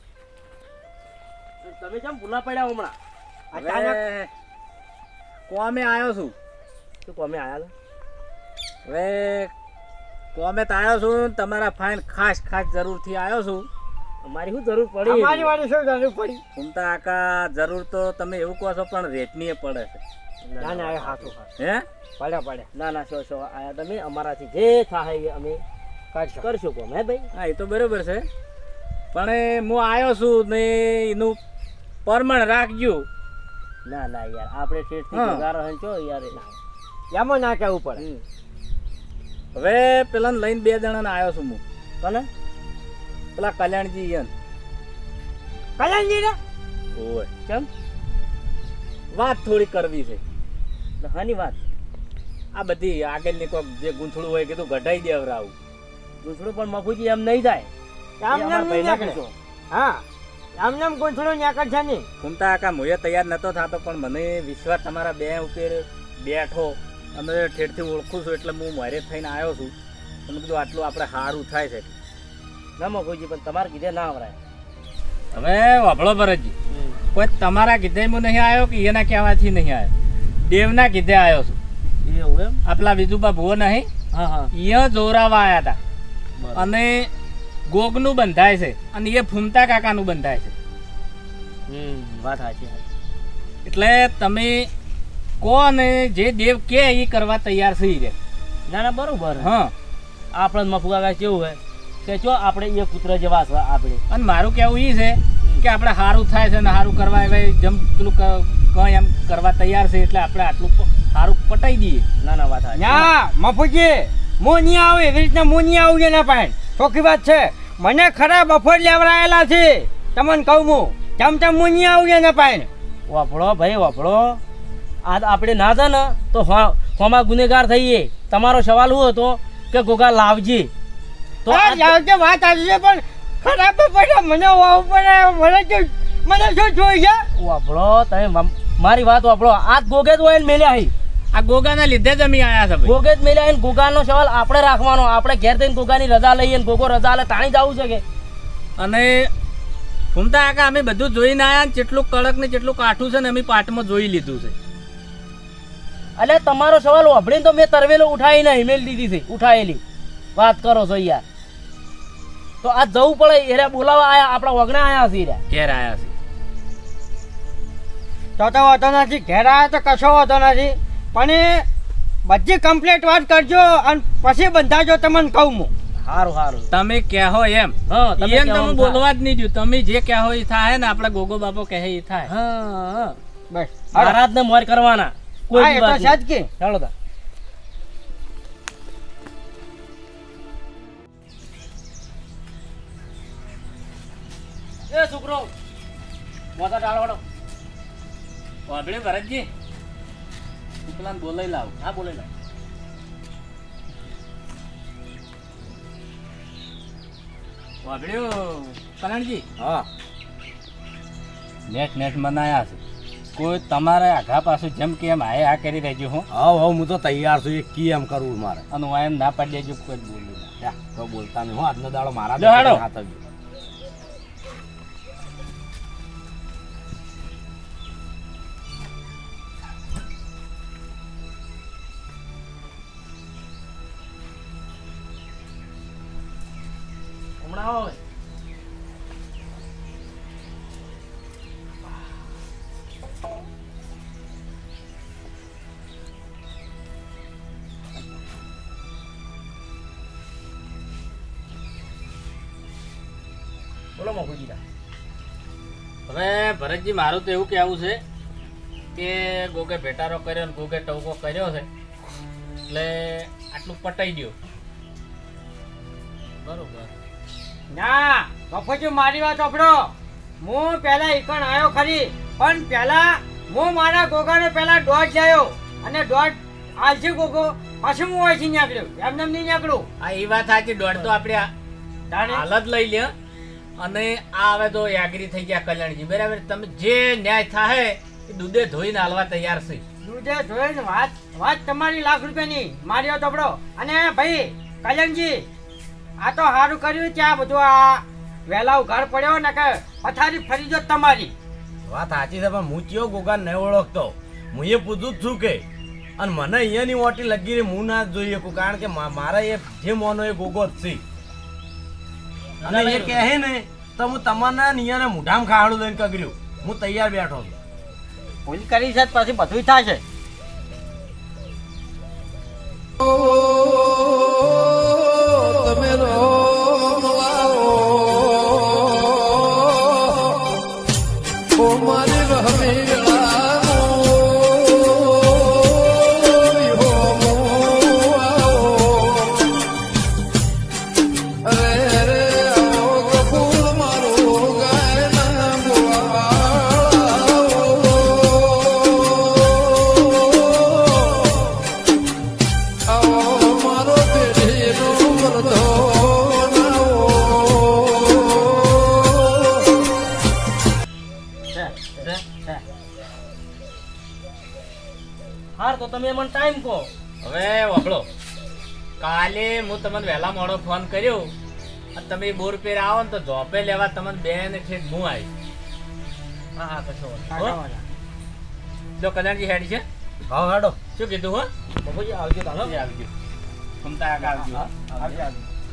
તમે કેમ ભૂલા પડ્યા હમણાં? અચાનક હવે કોમે આવ્યો છું. શું કોમે આવ્યા છો? હવે કોમે તો આવ્યો છું, તમારા ફાઈન ખાસ ખાસ જરૂરથી આવ્યો છું. અમારી શું જરૂર પડી? અમારી વાળી શું જરૂર પડી? ઘૂમતા આકા જરૂર તો તમે એવું કહો છો પણ રેટની એ પડે છે. ના ના એ હાથું હે પડે પડે. ના ના શો આયા તમે અમારાથી જે થાય એ અમે કરશું કોમ. હે ભાઈ? હા એ તો બરોબર છે, પણ હું આવ્યો છું ને એનું પરમણ રાખજો. ના ના યાર આપણે ઠેઠથી પગાર હે છો યાર. એમાં ના કહેવું પડે. હવે પેલા લઈને 2 જણાને આવ્યો છું હું. કોને? પેલા કલ્યાણજી યન. કલ્યાણજી ને ઓય કેમ? વાત થોડી કરવી છે. હાની વાત? આ બધી આગળની કોક જે ગૂંથળું હોય કીધું ગઢાઈ દેવરાવું. ગૂંથળું પણ મફુજી એમ નહીં થાય. હા આમ નામ ગૂંથળું ન્યાકર છે નહીં. ઘૂમતા આકા હું તૈયાર નતો થતો પણ મને વિશ્વાસ તમારા બે ઉપર બેઠો અને ઠેરથી ઓળખું છું એટલે હું મારે થઈને આવ્યો છું. તમે કીધું આટલું આપણે સારું થાય છે. ના મફુજી પણ તમારે કીધે ના આવરાય. હવે વાપળો ભરતજી, કોઈ તમારા કીધે હું નહીં આવ્યો કે એના કહેવાથી નહીં આવ્યો. દેવના કીધે આવ્યો છું. એવું એમ? આપલા વિજુબા ભુવો નહીં? હા હા. એ જોરાવા આવ્યા હતા અને ગોગનું બંધાય છે અને એ ફૂમતા કાકાનું બંધાય છે. વાત સાચી. એટલે તમે કહો ને જે દેવ કે એ કરવા તૈયાર થઈ રહે. ના ના બરોબર. હા આપણે મફુ કાકા કેવું હોય કે જો આપણે એ પુત્ર જેવા છે આપણે. અને મારું કહેવું એ છે કે આપણે સારું થાય છે ને સારું કરવા હવે જેમ પેલું કંઈ એમ કરવા તૈયાર છે એટલે આપણે આટલું સારું પટાઈ દઈએ. ના ના વાત સાચી. ના મફુજી હું નહીં આવું એવી રીતના હું નહીં આવું એના પાસે. ચોખ્ખી વાત છે. મને ખરા બફોર લેવડાયેલા છે તમને કહું હું. તેમ હું નહીં આવું એના પાસે. વાપડો ભાઈ વાપડો. આ આપણે ના થાય ને તો હોમાં ગુનેગાર થઈએ. તમારો સવાલ શું હતો કે ગોગા લાવજે તો લાવજે વાત આવી છે પણ ખરાબ પડે મને વાવ પડે મને શું જોઈ છે. વાપડો તમે મારી વાત વાપડો. આ ગોગે જ હોય મેલ્યા હી. આ ગોગાના લીધે જ અમે આયા છે. ગોગે જ મેલ્યા હી. ગોગાનો સવાલ આપણે રાખવાનો. આપણે ઘેર થઈને ગોગાની રજા લઈએ ને ગોગો રજા લે તાણી જવું છે કે. અને ઘૂમતા આકા અમે બધું જોઈને આયા ને જેટલું કડક ને જેટલું કાઠું છે ને અમે પાટમાં જોઈ લીધું છે. એટલે તમારો સવાલ વાપરીને તો મેં તરવેલો ઉઠાવીને હિમેલ દીધી છે. ઉઠાયેલી વાત કરો છો યાર. તો આ જવું પડે. એરા બોલાવા આયા આપણા વગણા આયા છે. એરા ઘેર આયા છે. તો વાંધો નથી. ઘેર આવ્યા તો કશો વાંધો નથી પણ એ બધી કમ્પ્લીટ વાત કરજો અને પછી બંધાજો તમને કહું હું. સારું સારું તમે કહો એમ. હા તમે બોલવા જ નહીં દઉં. તમે જે કહો એ થાય ને આપણે ગોગો બાપો કહે એ થાય. હા બસ મહારાજ ને મોર કરવાના. કોઈ તો સાચ કે ચાલો તા. એ છોકરો મોટા ટાળવાડો વાબડે ભરતજી પેલા બોલાઈ લાવ. હા બોલાઈ લાવ. વાબડ્યો કલ્યાણજી. હા નેટ મનાયા છે. કોઈ તમારે આઘા પાછું જેમ કે એમ આય આ કરી રહેજો. હું હું તો તૈયાર છું. એ કી એમ કરવું મારે. અને હું એમ ના પાડી દેજો કોઈ બોલું તો બોલતા નહીં. હું આજનો દાડો મારા હાથ આવ્યો. હમણાં આવો. બોલો મફુજીદા. હવે ભરતજી મારું તો એવું કહેવું છે કે ગોગે ભેટારો કર્યો ને ગોગે ટવકો કર્યો છે એટલે આટલું પટાઈ દો. બરોબર. ના મફુજી મારી વાત સાંભળો. હું પહેલા ઈકણ આવ્યો ખરી પણ પહેલા હું મારા ગોગાને પહેલા દોઢ લાવ્યો અને દોઢ આલસી ગોગો પછી હું અહીંથી નીકળ્યો. એમને નહીં નીકળું. હા એ વાત સાચી. દોઢ તો આપણે હાલત લઈ લે અને આ હવે તો એગ્રી થઈ ગયા કલ્યાણજી બરાબર તમે જે ન્યાય થાય એ દૂધે ધોઈને હાલવા તૈયાર છે દૂધે જોઈને વાત તમારી લાખ રૂપિયાની માર્યો તબડો અને ભાઈ કલ્યાણજી આ તો સારું કર્યું ત્યાં બધું આ વહેલા ઉઘાડ પડ્યો ને કે પથારી ફરી જો તમારી વાત સાચી છે પણ હું ચિયો ગોગા નહીં ઓળખતો હું એ પૂછું જ છું કે અને મને અહીંયાની ઓટી લગી રહી હું ના જ જોઈ શકું કારણ કે મારા એ જે મોનો એ ગોગો જ છે અને એ કહે ને તો હું તમારા અહીંયાને મૂઢામાં ખાડું લઈને કગર્યું હું તૈયાર બેઠો છું ભૂલ કરી છે પછી બધું થશે હાર તો તમે મને ટાઈમ કહો હવે વખડો કાલે હું તમને વહેલા મોડો ફોન કર્યો અને તમે બોર પેર આવો ને તો જોપે લેવા તમને બેન ઠેઠ હું આવી હા હા કશો જો કલ્યાણજી હેડી છે હા હાડો શું કીધું હો બાપુજી આવજો ચાલો આવજો ઘૂમતા આવજો આવજો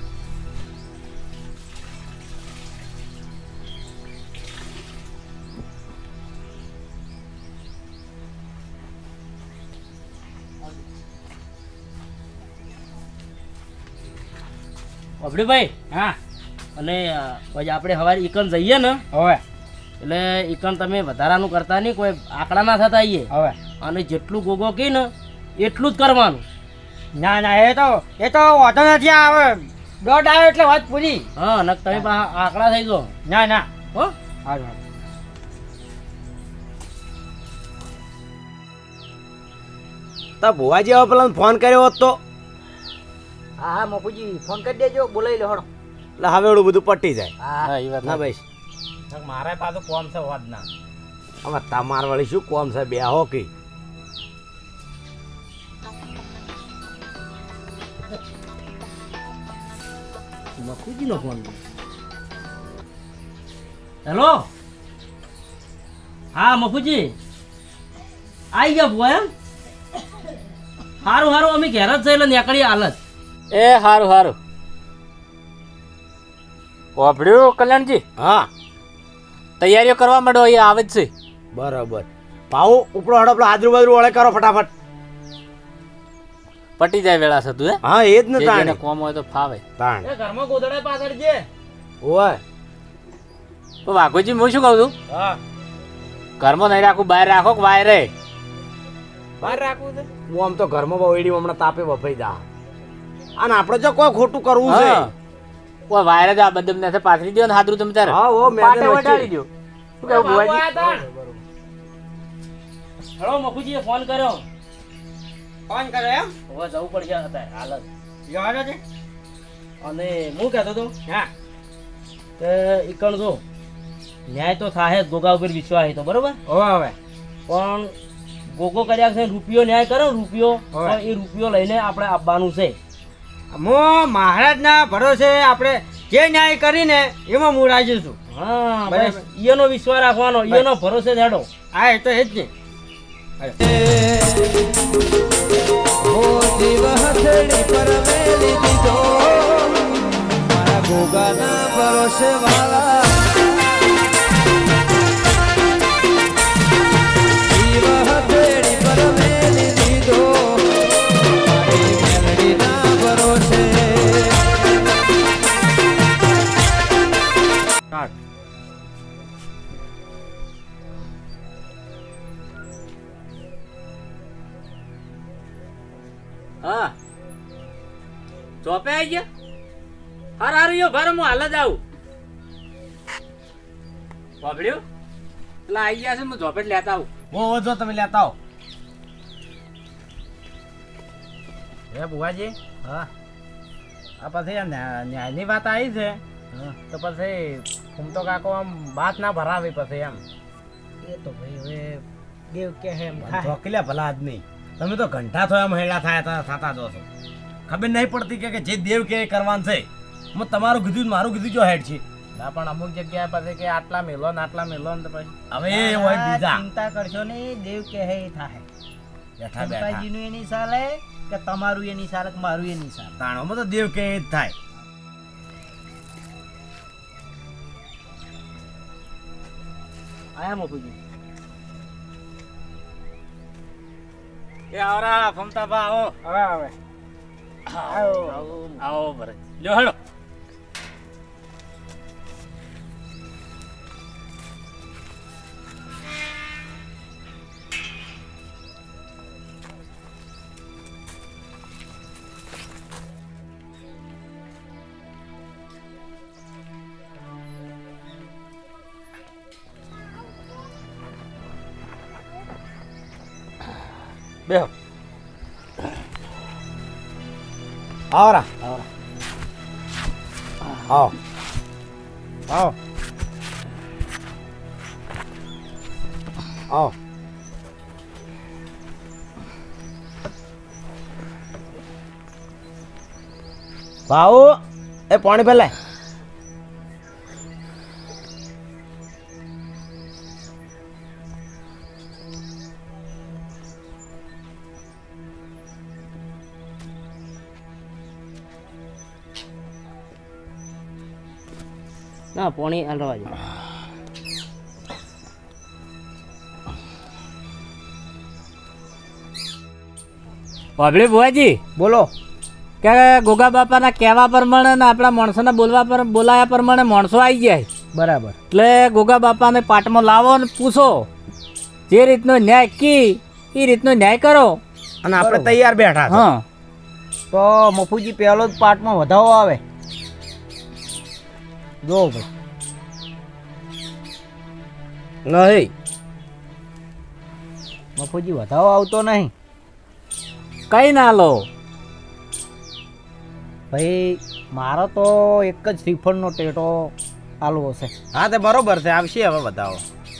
ભાઈ હા અને પછી આપણે સવારે ઈકન જઈએ ને હવે એટલે ઈકન તમે વધારાનું કરતા નહીં કોઈ આંકડા ના થતા આવીએ હવે અને જેટલું ગોગો કહી ને એટલું જ કરવાનું ના ના એ તો વાંધો નથી આવે દોઢ આવ્યો એટલે વાત પૂરી હા ને તમે આંકડા થઈ ગયો ના ના હો હારું તો ભુવાજી હવે પેલા ફોન કર્યો હોત તો હા હા મફુજી ફોન કરી દેજો બોલાવી લો હળો એટલે હવે એવડું બધું પટી જાય હા એ વાત ના ભાઈ મારે પાછું કોમ છે હોત ના હવે તમાર વળી શું કોમ છે બે હો કે મફુજીનો ફોન હેલો હા મફુજી આવી ગયા ભુવા એમ સારું અમે ઘેર જ છે એટલે નીકળી હાલત એ સારું સારું વાપર્યું કલ્યાણજી હા તૈયારીઓ કરવા માંડો અહીંયા આવે જ છે બરાબર પાઉ ઉપડો હડો પેલો હાજરું બાજરું વળે કરો ફટાફટ પટી જાય વેળા છે તું હે હા એ જ ને જે તાણે જેને કોમ હોય તો ફાવે તાણ એ ઘરમાં ગોદડા પાછળ છે ઓય તો વાઘોજી હું શું કહું છું હા ઘરમાં નહીં રાખું બહાર રાખો કે બહાર રહે બહાર રાખવું છે હું આમ તો ઘરમાં બહુ હમણાં તાપે વફાઈ જા અને આપણે જો કોઈ ખોટું કરવું છે કોઈ વાયર જ આ બધું ને પાથરી દો ને હાથરું તમે તારે હા ઓ મેં પાટે વટાડી દો શું કહું ભુવાજી હેલો મફુજીએ ફોન કર્યો ફોન કરે એમ હવે જવું પડશે અત્યારે હાલત જવાનો છે અને હું કહેતો હતો હા કે ઈકણ જો ન્યાય તો થાય જ ગોગા ઉપર વિશ્વાસ છે તો બરોબર હવે પણ ગોગો કર્યા છે રૂપિયો ન્યાય કરો રૂપિયો હવે. પણ એ રૂપિયો લઈને આપણે આપવાનું છે મહારાજના ભરોસે આપણે જે ન્યાય કરીને એમાં હું રાજી છું હા બરાબર. બસ ઈયોનો વિશ્વાસ રાખવાનો ઈયોનો ભરોસે જ હેડો હા એ તો એ જ ને હા ચોપે આવી ગયા હાર હારું યો ભર હું હાલ જ આવું વાપડ્યું એટલે આવી ગયા છે હું ચોપે જ લેતા આવું બહુ જો તમે લેતા આવો હે બુવાજી હા આ પછી ન્યાયની વાત આવી છે તો પછી ફૂમતો કાકો આમ વાત ના ભરાવી પછી એમ. એ તો ભાઈ હવે દેવ કે એમ ચોકલ્યા ભલા આદમી, તમે તો ઘંટા થયા એમ હેડા થતા જો છો. ખબર નહીં પડતી કે જે દેવ કે કરવાનું છે. હું તમારું કીધું મારું કીધું જો હેડ છે. ના પણ અમુક જગ્યાએ પછી કે આટલા મેલો ને આટલા મેલો ને તો પછી હવે એ હોય બીજા ચિંતા કરશો નહીં, દેવ કે હે એ થાય. બેઠા બેઠા ફૂમતાજીનું એની ચાલે કે તમારું એની ચાલે કે મારું એની ચાલે. તાણોમાં તો દેવ કે એ જ થાય. આયા મફુજી. એ આવરા ફમતા બા આવો. હવે આવો ભરત લ્યો હેડો. બેહો. આવરા આવો આવો આવો. ભાऊ એ પાણી પેલાય. ના પાણી હલવા દે. બાબડી બુઆજી બોલો. કે ગોગા બાપાના કહેવા પ્રમાણે ને આપણા માણસોના બોલાયા પ્રમાણે માણસો આવી જાય. બરાબર. એટલે ગોગા બાપાને પાટમાં લાવો ને પૂછો જે રીતનો ન્યાય કી એ રીતનો ન્યાય કરો. અને આપણે તૈયાર બેઠા છે. હા તો મફુજી પહેલો જ પાર્ટમાં વધાવો આવે. જો ભાઈ નહીં મફુજી વધાવો આવતો નહીં. કઈ ના લો ભાઈ મારો તો એક જ શ્રીફળનો ટેટો આલવો છે. હા તે બરોબર છે, આવશે હવે બતાવો.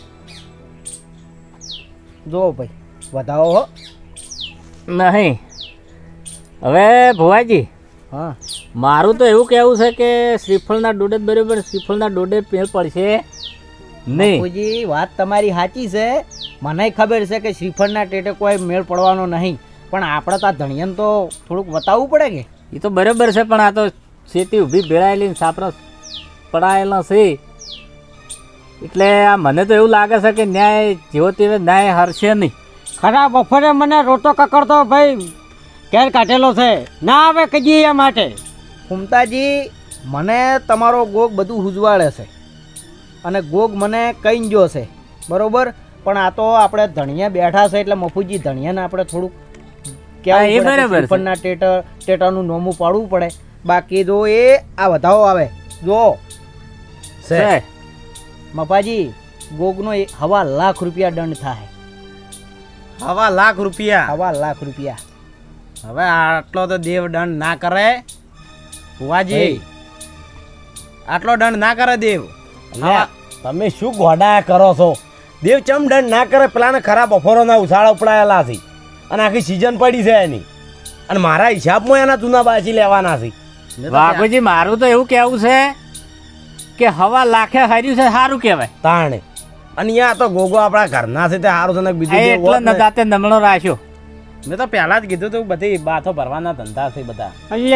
જો ભાઈ વધાવો હો. નહીં હવે ભુવાજી હા મારું તો એવું કહેવું છે કે શ્રીફળના ડોડે જ બરાબર, શ્રીફળના ડોડે પેલ પડશે નહીં. મફુજી વાત તમારી સાચી છે, મને ખબર છે કે શ્રીફળના ટેટે કોઈ મેળ પડવાનો નહીં, પણ આપણે તો આ ધણિયાને તો થોડુંક બતાવવું પડે કે. એ તો બરાબર છે, પણ આ તો શેતી ઊભી ભેળાયેલી સાપરા પડાયેલા છે એટલે આ મને તો એવું લાગે છે કે ન્યાય જેવો તેવો ન્યાય હરશે નહીં. ખરા બપોરે મને રોટો કકડતો ભાઈ ઘેર કાઢેલો છે, ના આવે કજી એ માટે. ફૂમતાજી મને તમારો ગોગ બધું હુજવાડે છે અને ગોગ મને કઈ જો છે બરોબર, પણ આ તો આપણે ધણિયા બેઠા છે એટલે મફુજી ધણિયાને આપણે થોડુંક એ બરાબર છે. ના ટેટાનું નોમું પાડવું પડે. બાકી જો એ આ વધાવો આવે જો છે મફાજી ગોગનો 1.5 લાખ રૂપિયા દંડ થાય. 1.5 લાખ રૂપિયા? 1.5 લાખ રૂપિયા. હવે આટલો તો દેવ દંડ ના કરે ભુવાજી, આટલો દંડ ના કરે દેવ. તમે શું ગોડા કરો છો? દેવ ચમ દંડ ના કરે? પેલાને ખરા બફોરોના ઉછાળા ઉપડાયેલા છે અને આખી સિઝન પડી છે એની, અને મારા હિસાબમાં એના ચૂના બાજી લેવાના છે. વાઘુજી મારું તો એવું કેવું છે કે 1.5 લાખે હાર્યું છે, સારું કહેવાય તાણે. અને અહીંયા તો ગોગો આપણા ઘરના છે તે સારું છે ને બીજું એટલે નદાતે નમણો રાખ્યો. મેં તો પહેલા જ કીધું તું બધી બાથો ભરવાના ધંધા છે બધા.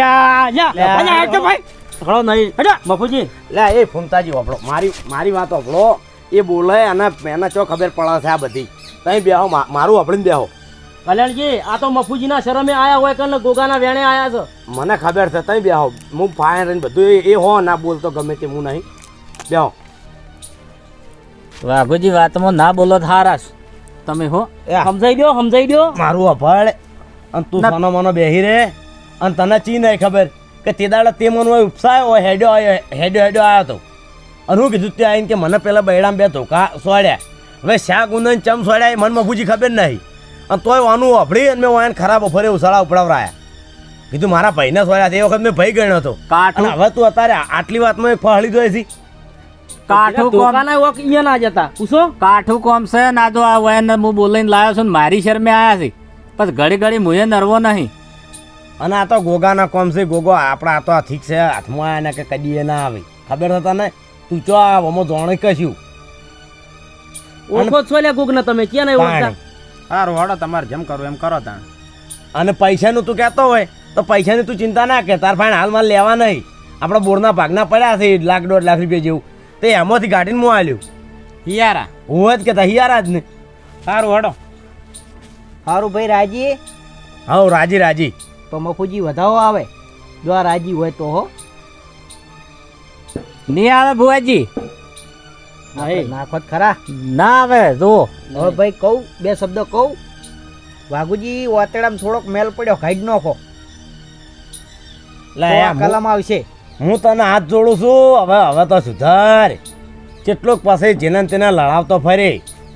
હળો નહીં મફુજી. લે એ ફૂમતાજી વાપરો, મારી વાત વાપરો. એ બોલે અને એને ચો ખબર પડે છે આ બધી. તમે બેહો, મારું વાપરીને બેહો. કલ્યાણજી આ તો મફુજીના શરમે આયા હોય કે ગોગાના વેણે આયા છે. મને ખબર છે, તમે બેહો. હું ફાયર રહીને બધું એ હો ના બોલતો ગમે તે હું નહીં. બેહો. વાઘુજી વાતમાં ના બોલો હારા તમે હો. સમજાઈ દો મારું અભળ અને તું સોનો મનો બેહી રે. અને તને ચી નહીં ખબર કે તે દાડે તે મનો ઉપસાયો હોય, હેડ્યો આવ્યો હતો. અને હું કીધું ત્યાં આવીને કે મને પેલા બૈડામાં 2 ધોકા સોડ્યા. હવે શા ગુંદન ચમ સોડ્યા એ મને મફુજી ખબર નહીં. અને તોય વાનું વાપરી અને મેં વાયન ખરાબ બફોરે ઉછાળા ઉપડાવરાયા. કીધું મારા ભાઈને સોડ્યા. તે વખત મેં ભાઈ ગણ્યો હતો. અને હવે તું અત્યારે આટલી વાતમાં એક ફાળી દો છે. કાઠું કોમ દુકાને વોક ઈ ના જતા પૂછો. કાઠું કોમ છે ના તો આ વયન હું બોલાઈને લાવ્યો છું ને મારી શરમે આયા છે બસ ઘડી ઘડી મુએ નરવો નહીં. અને આ તો ગોગાના કોમ છે. ગોગો આપણા આ તો ઠીક છે હાથમાં આવ્યા ને કે કદી એ ના આવે ખબર હતા ને તું ચો આમાં જોણે કશું ઓળખો છો લે કોક ને તમે ક્યાં નહીં ઓળખતા. સારું હડો તમારે જેમ કરવું એમ કરો તાણ. અને પૈસાનું તું કહેતો હોય તો પૈસાની તું ચિંતા ના કે તાર ફાઈન હાલમાં લેવા નહીં. આપણા બોરના ભાગના પડ્યા છે 1 લાખ 1.5 લાખ રૂપિયા જેવું તે એમાંથી ગાડીને હું આલ્યું હિયારા હું જ કહેતા હિયારા જ ને. સારું હડો. સારું ભાઈ રાજી હા રાજી રાજી. તો મફુજી વધાવો આવે જો આ રાજી હોય તો હો. નહીં આવે ભુવાજી નાખો જ ખરા. ના આવે જો હવે ભાઈ કહું 2 શબ્દ કહું. વાઘુજી વાતેડામાં થોડોક મેલ પડ્યો ખાઈ જ નાખો. લે તો આ કલમ આવશે. હું તને હાથ જોડું છું. હવે તો સુધાર. કેટલોક પાસે જેના તેના લડાવતો ફરે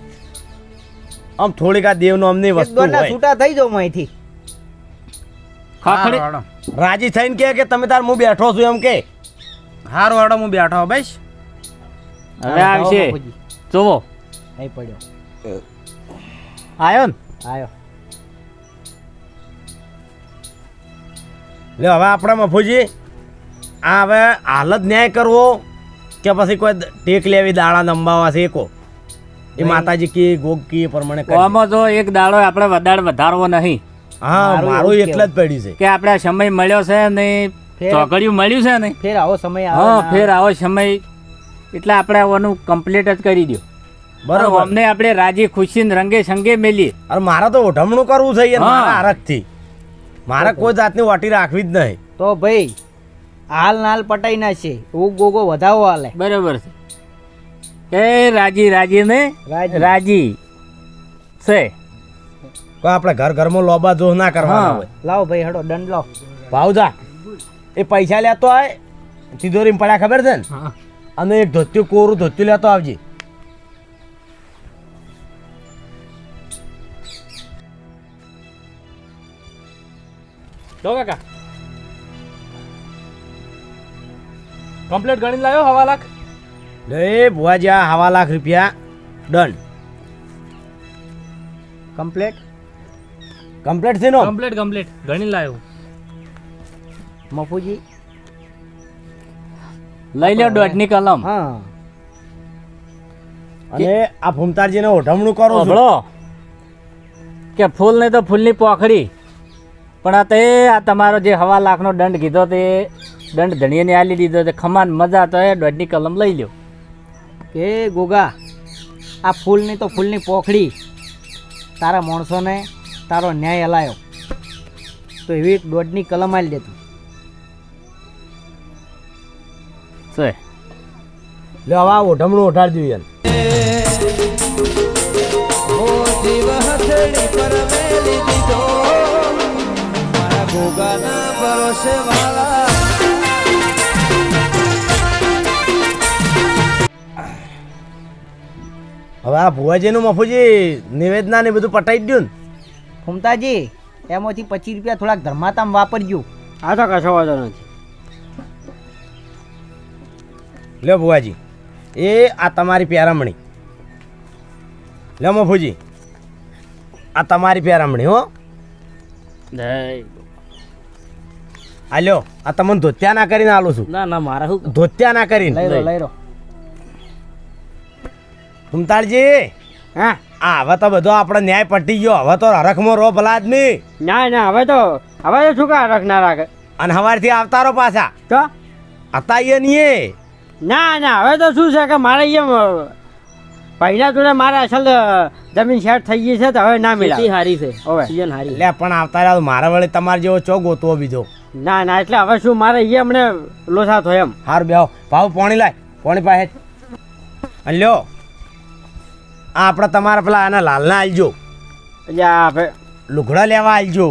આમ થોડીક આ દેવનો અમની વસ્તુ દોડના હોય. છૂટા થઈ જાવ અહીંથી. ખાખડી હડો. રાજી થઈને કે તમે તાર હું બેઠો છું એમ કે. સારું હડો હું બેઠો બસ. હવે આવશે મફુજી. જોવો અહીં પડ્યો આવ્યો ને. આયો. લે હવે આપણે મફુજી આ હવે હાલત ન્યાય કરવો કે પછી કોઈ ટેક લેવી દાડા નંબાવા છે કો એ માતાજી કી ગોગ કી એ પ્રમાણે કરીએ. આમાં જો એક દાડો આપણે વધારે વધારવો નહીં. હા મારું એટલે જ પડ્યું છે કે આપણે આ સમય મળ્યો છે ને ફેર- ચોઘડિયું મળ્યું છે ને ફેર આવો સમય હા આવે ફેર આવો સમય એટલે આપણે આવવાનું કમ્પ્લીટ જ કરી દો. બરોબર. અમને આપણે રાજી ખુશી ને રંગે સંગે મેલીએ. અરે મારે તો ઓઢમણું કરવું છે યાર હા. મારા હરખથી. મારે કોઈ જાતની વાટી રાખવી જ નહીં. તો ભાઈ હાલ નાલ પટાઈ ના છે એવું ગોગો વધાવો હાલે. બરાબર છે એ રાજી રાજી ને રાજી. રાજી છે. કોઈ આપણે ઘરમાં લોબા દોષ ના કરવાના હા. હોય. લાવો ભાઈ હડો દંડ લાવો. ભાવજા એ પૈસા લેતો હોય તિજોરીમાં પડ્યા ખબર છે ને અને એક ધોત્યું કોરું ધોત્યું લેતો આવજે. જો કાકા કમ્પ્લીટ ગણી લાવ્યો 1.5 લાખ. લે ભુવાજી આ 1.5 લાખ રૂપિયા ડન. કમ્પ્લેટ. કમ્પ્લીટ છે નો. કમ્પ્લીટ ગણી લાવ્યો. મફુજી લઈ લો 1.5 ની કલમ. હા અને આ ફૂમતારજીને ઓઢમણું કરું છું. સાંભળો કે ફૂલ ને તો ફૂલની પોખડી પણ આ તે આ તમારો જે 1.5 લાખનો દંડ કીધો તે દંડ ધણીને આલી દીધો તે ખમાન મજા તો એ 1.5 ની કલમ લઈ લ્યો. કે ગોગા આ ફૂલની તો ફૂલની પોખડી તારા માણસોને તારો ન્યાય હલાયો તો એવી 1.5 ની કલમ આલી દેતું. છે લે હવે આ ઓઢમણું ઓઢાડી દઉં યાર. હવે આ ભુવાજીનું મફુજી નિવેદના ને બધું પટાઈ જ દઉં ને. ફૂમતાજી એમાંથી 25 રૂપિયા થોડાક ધર્માતામાં વાપરજો. આ તો કશો વાંધો નથી. લે ભુવાજી એ આ તમારી પેરામણી. લે મફુજી આ તમારી પેરામણી હો. આ લ્યો આ તમને ધોત્યા ના કરીને આલું છું. ના ના મારા શું ધોત્યા ના કરીને. લઈ લો. ફૂમતાળજી હા આ હવે તો બધો આપણે ન્યાય પટી ગયો. હવે તો હરખમાં રો ભલા આદમી. ના ના હવે તો શું કા રખ ના રાખે. અને સવારથી આવતા રહો પાછા. તો હતા એ નહીં. ના હવે તો શું છે કે મારે અહીંયા પહેલા જોડે મારે અસલ જમીન સેટ થઈ ગઈ છે તો હવે ના ખેતી મિલા. હારી છે હવે. સીઝન હારી. એટલે પણ આવતા રહ્યા મારા વડે તમારે જેવો ચો ગોતવો બીજો. ના એટલે હવે શું મારે અહીંયા અમને લોસા થયો એમ. હાર બેહો ભાવ પાણી લાય પાણી પાસે જ. અને લ્યો આ આપણે તમારા પેલા આના લાલના આલજો. એટલે આ ભે- લુગડા લેવા આલજો.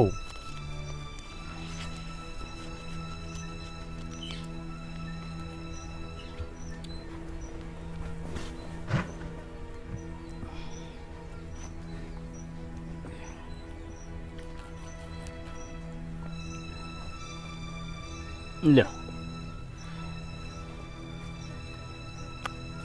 લ્યો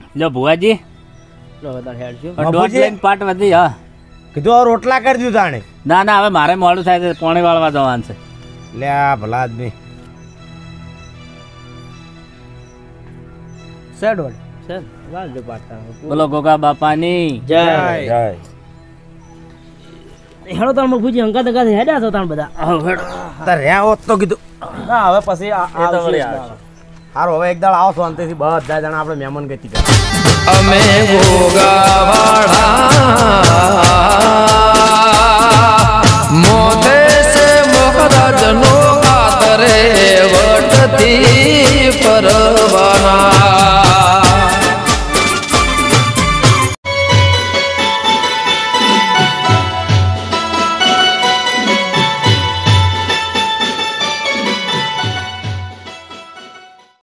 લો ભુવાજી લો વધારે હેડ છું દોઢ લઈને પાટ વધી હા કીધું હવે રોટલા કરી દીધું તાણે ના ના હવે મારે મોડું થાય છે પોણી વાળવા જવાનું છે લે આ ભલા આદમી સેડોડ સર વાળજો પાટા બોલો ગોગા બાપાની જય જય હેડો તાર મફુજી અંકા તકા હેડ્યા છો તાર બધા તાર રહ્યા હોત તો કીધું ના હવે પછી એ તો વળી આવશે. સારું હવે એક દાડ આવો શાંતિથી બધા જણા આપણે મહેમાન ગતિ કરીએ અમે ભોગા વાળા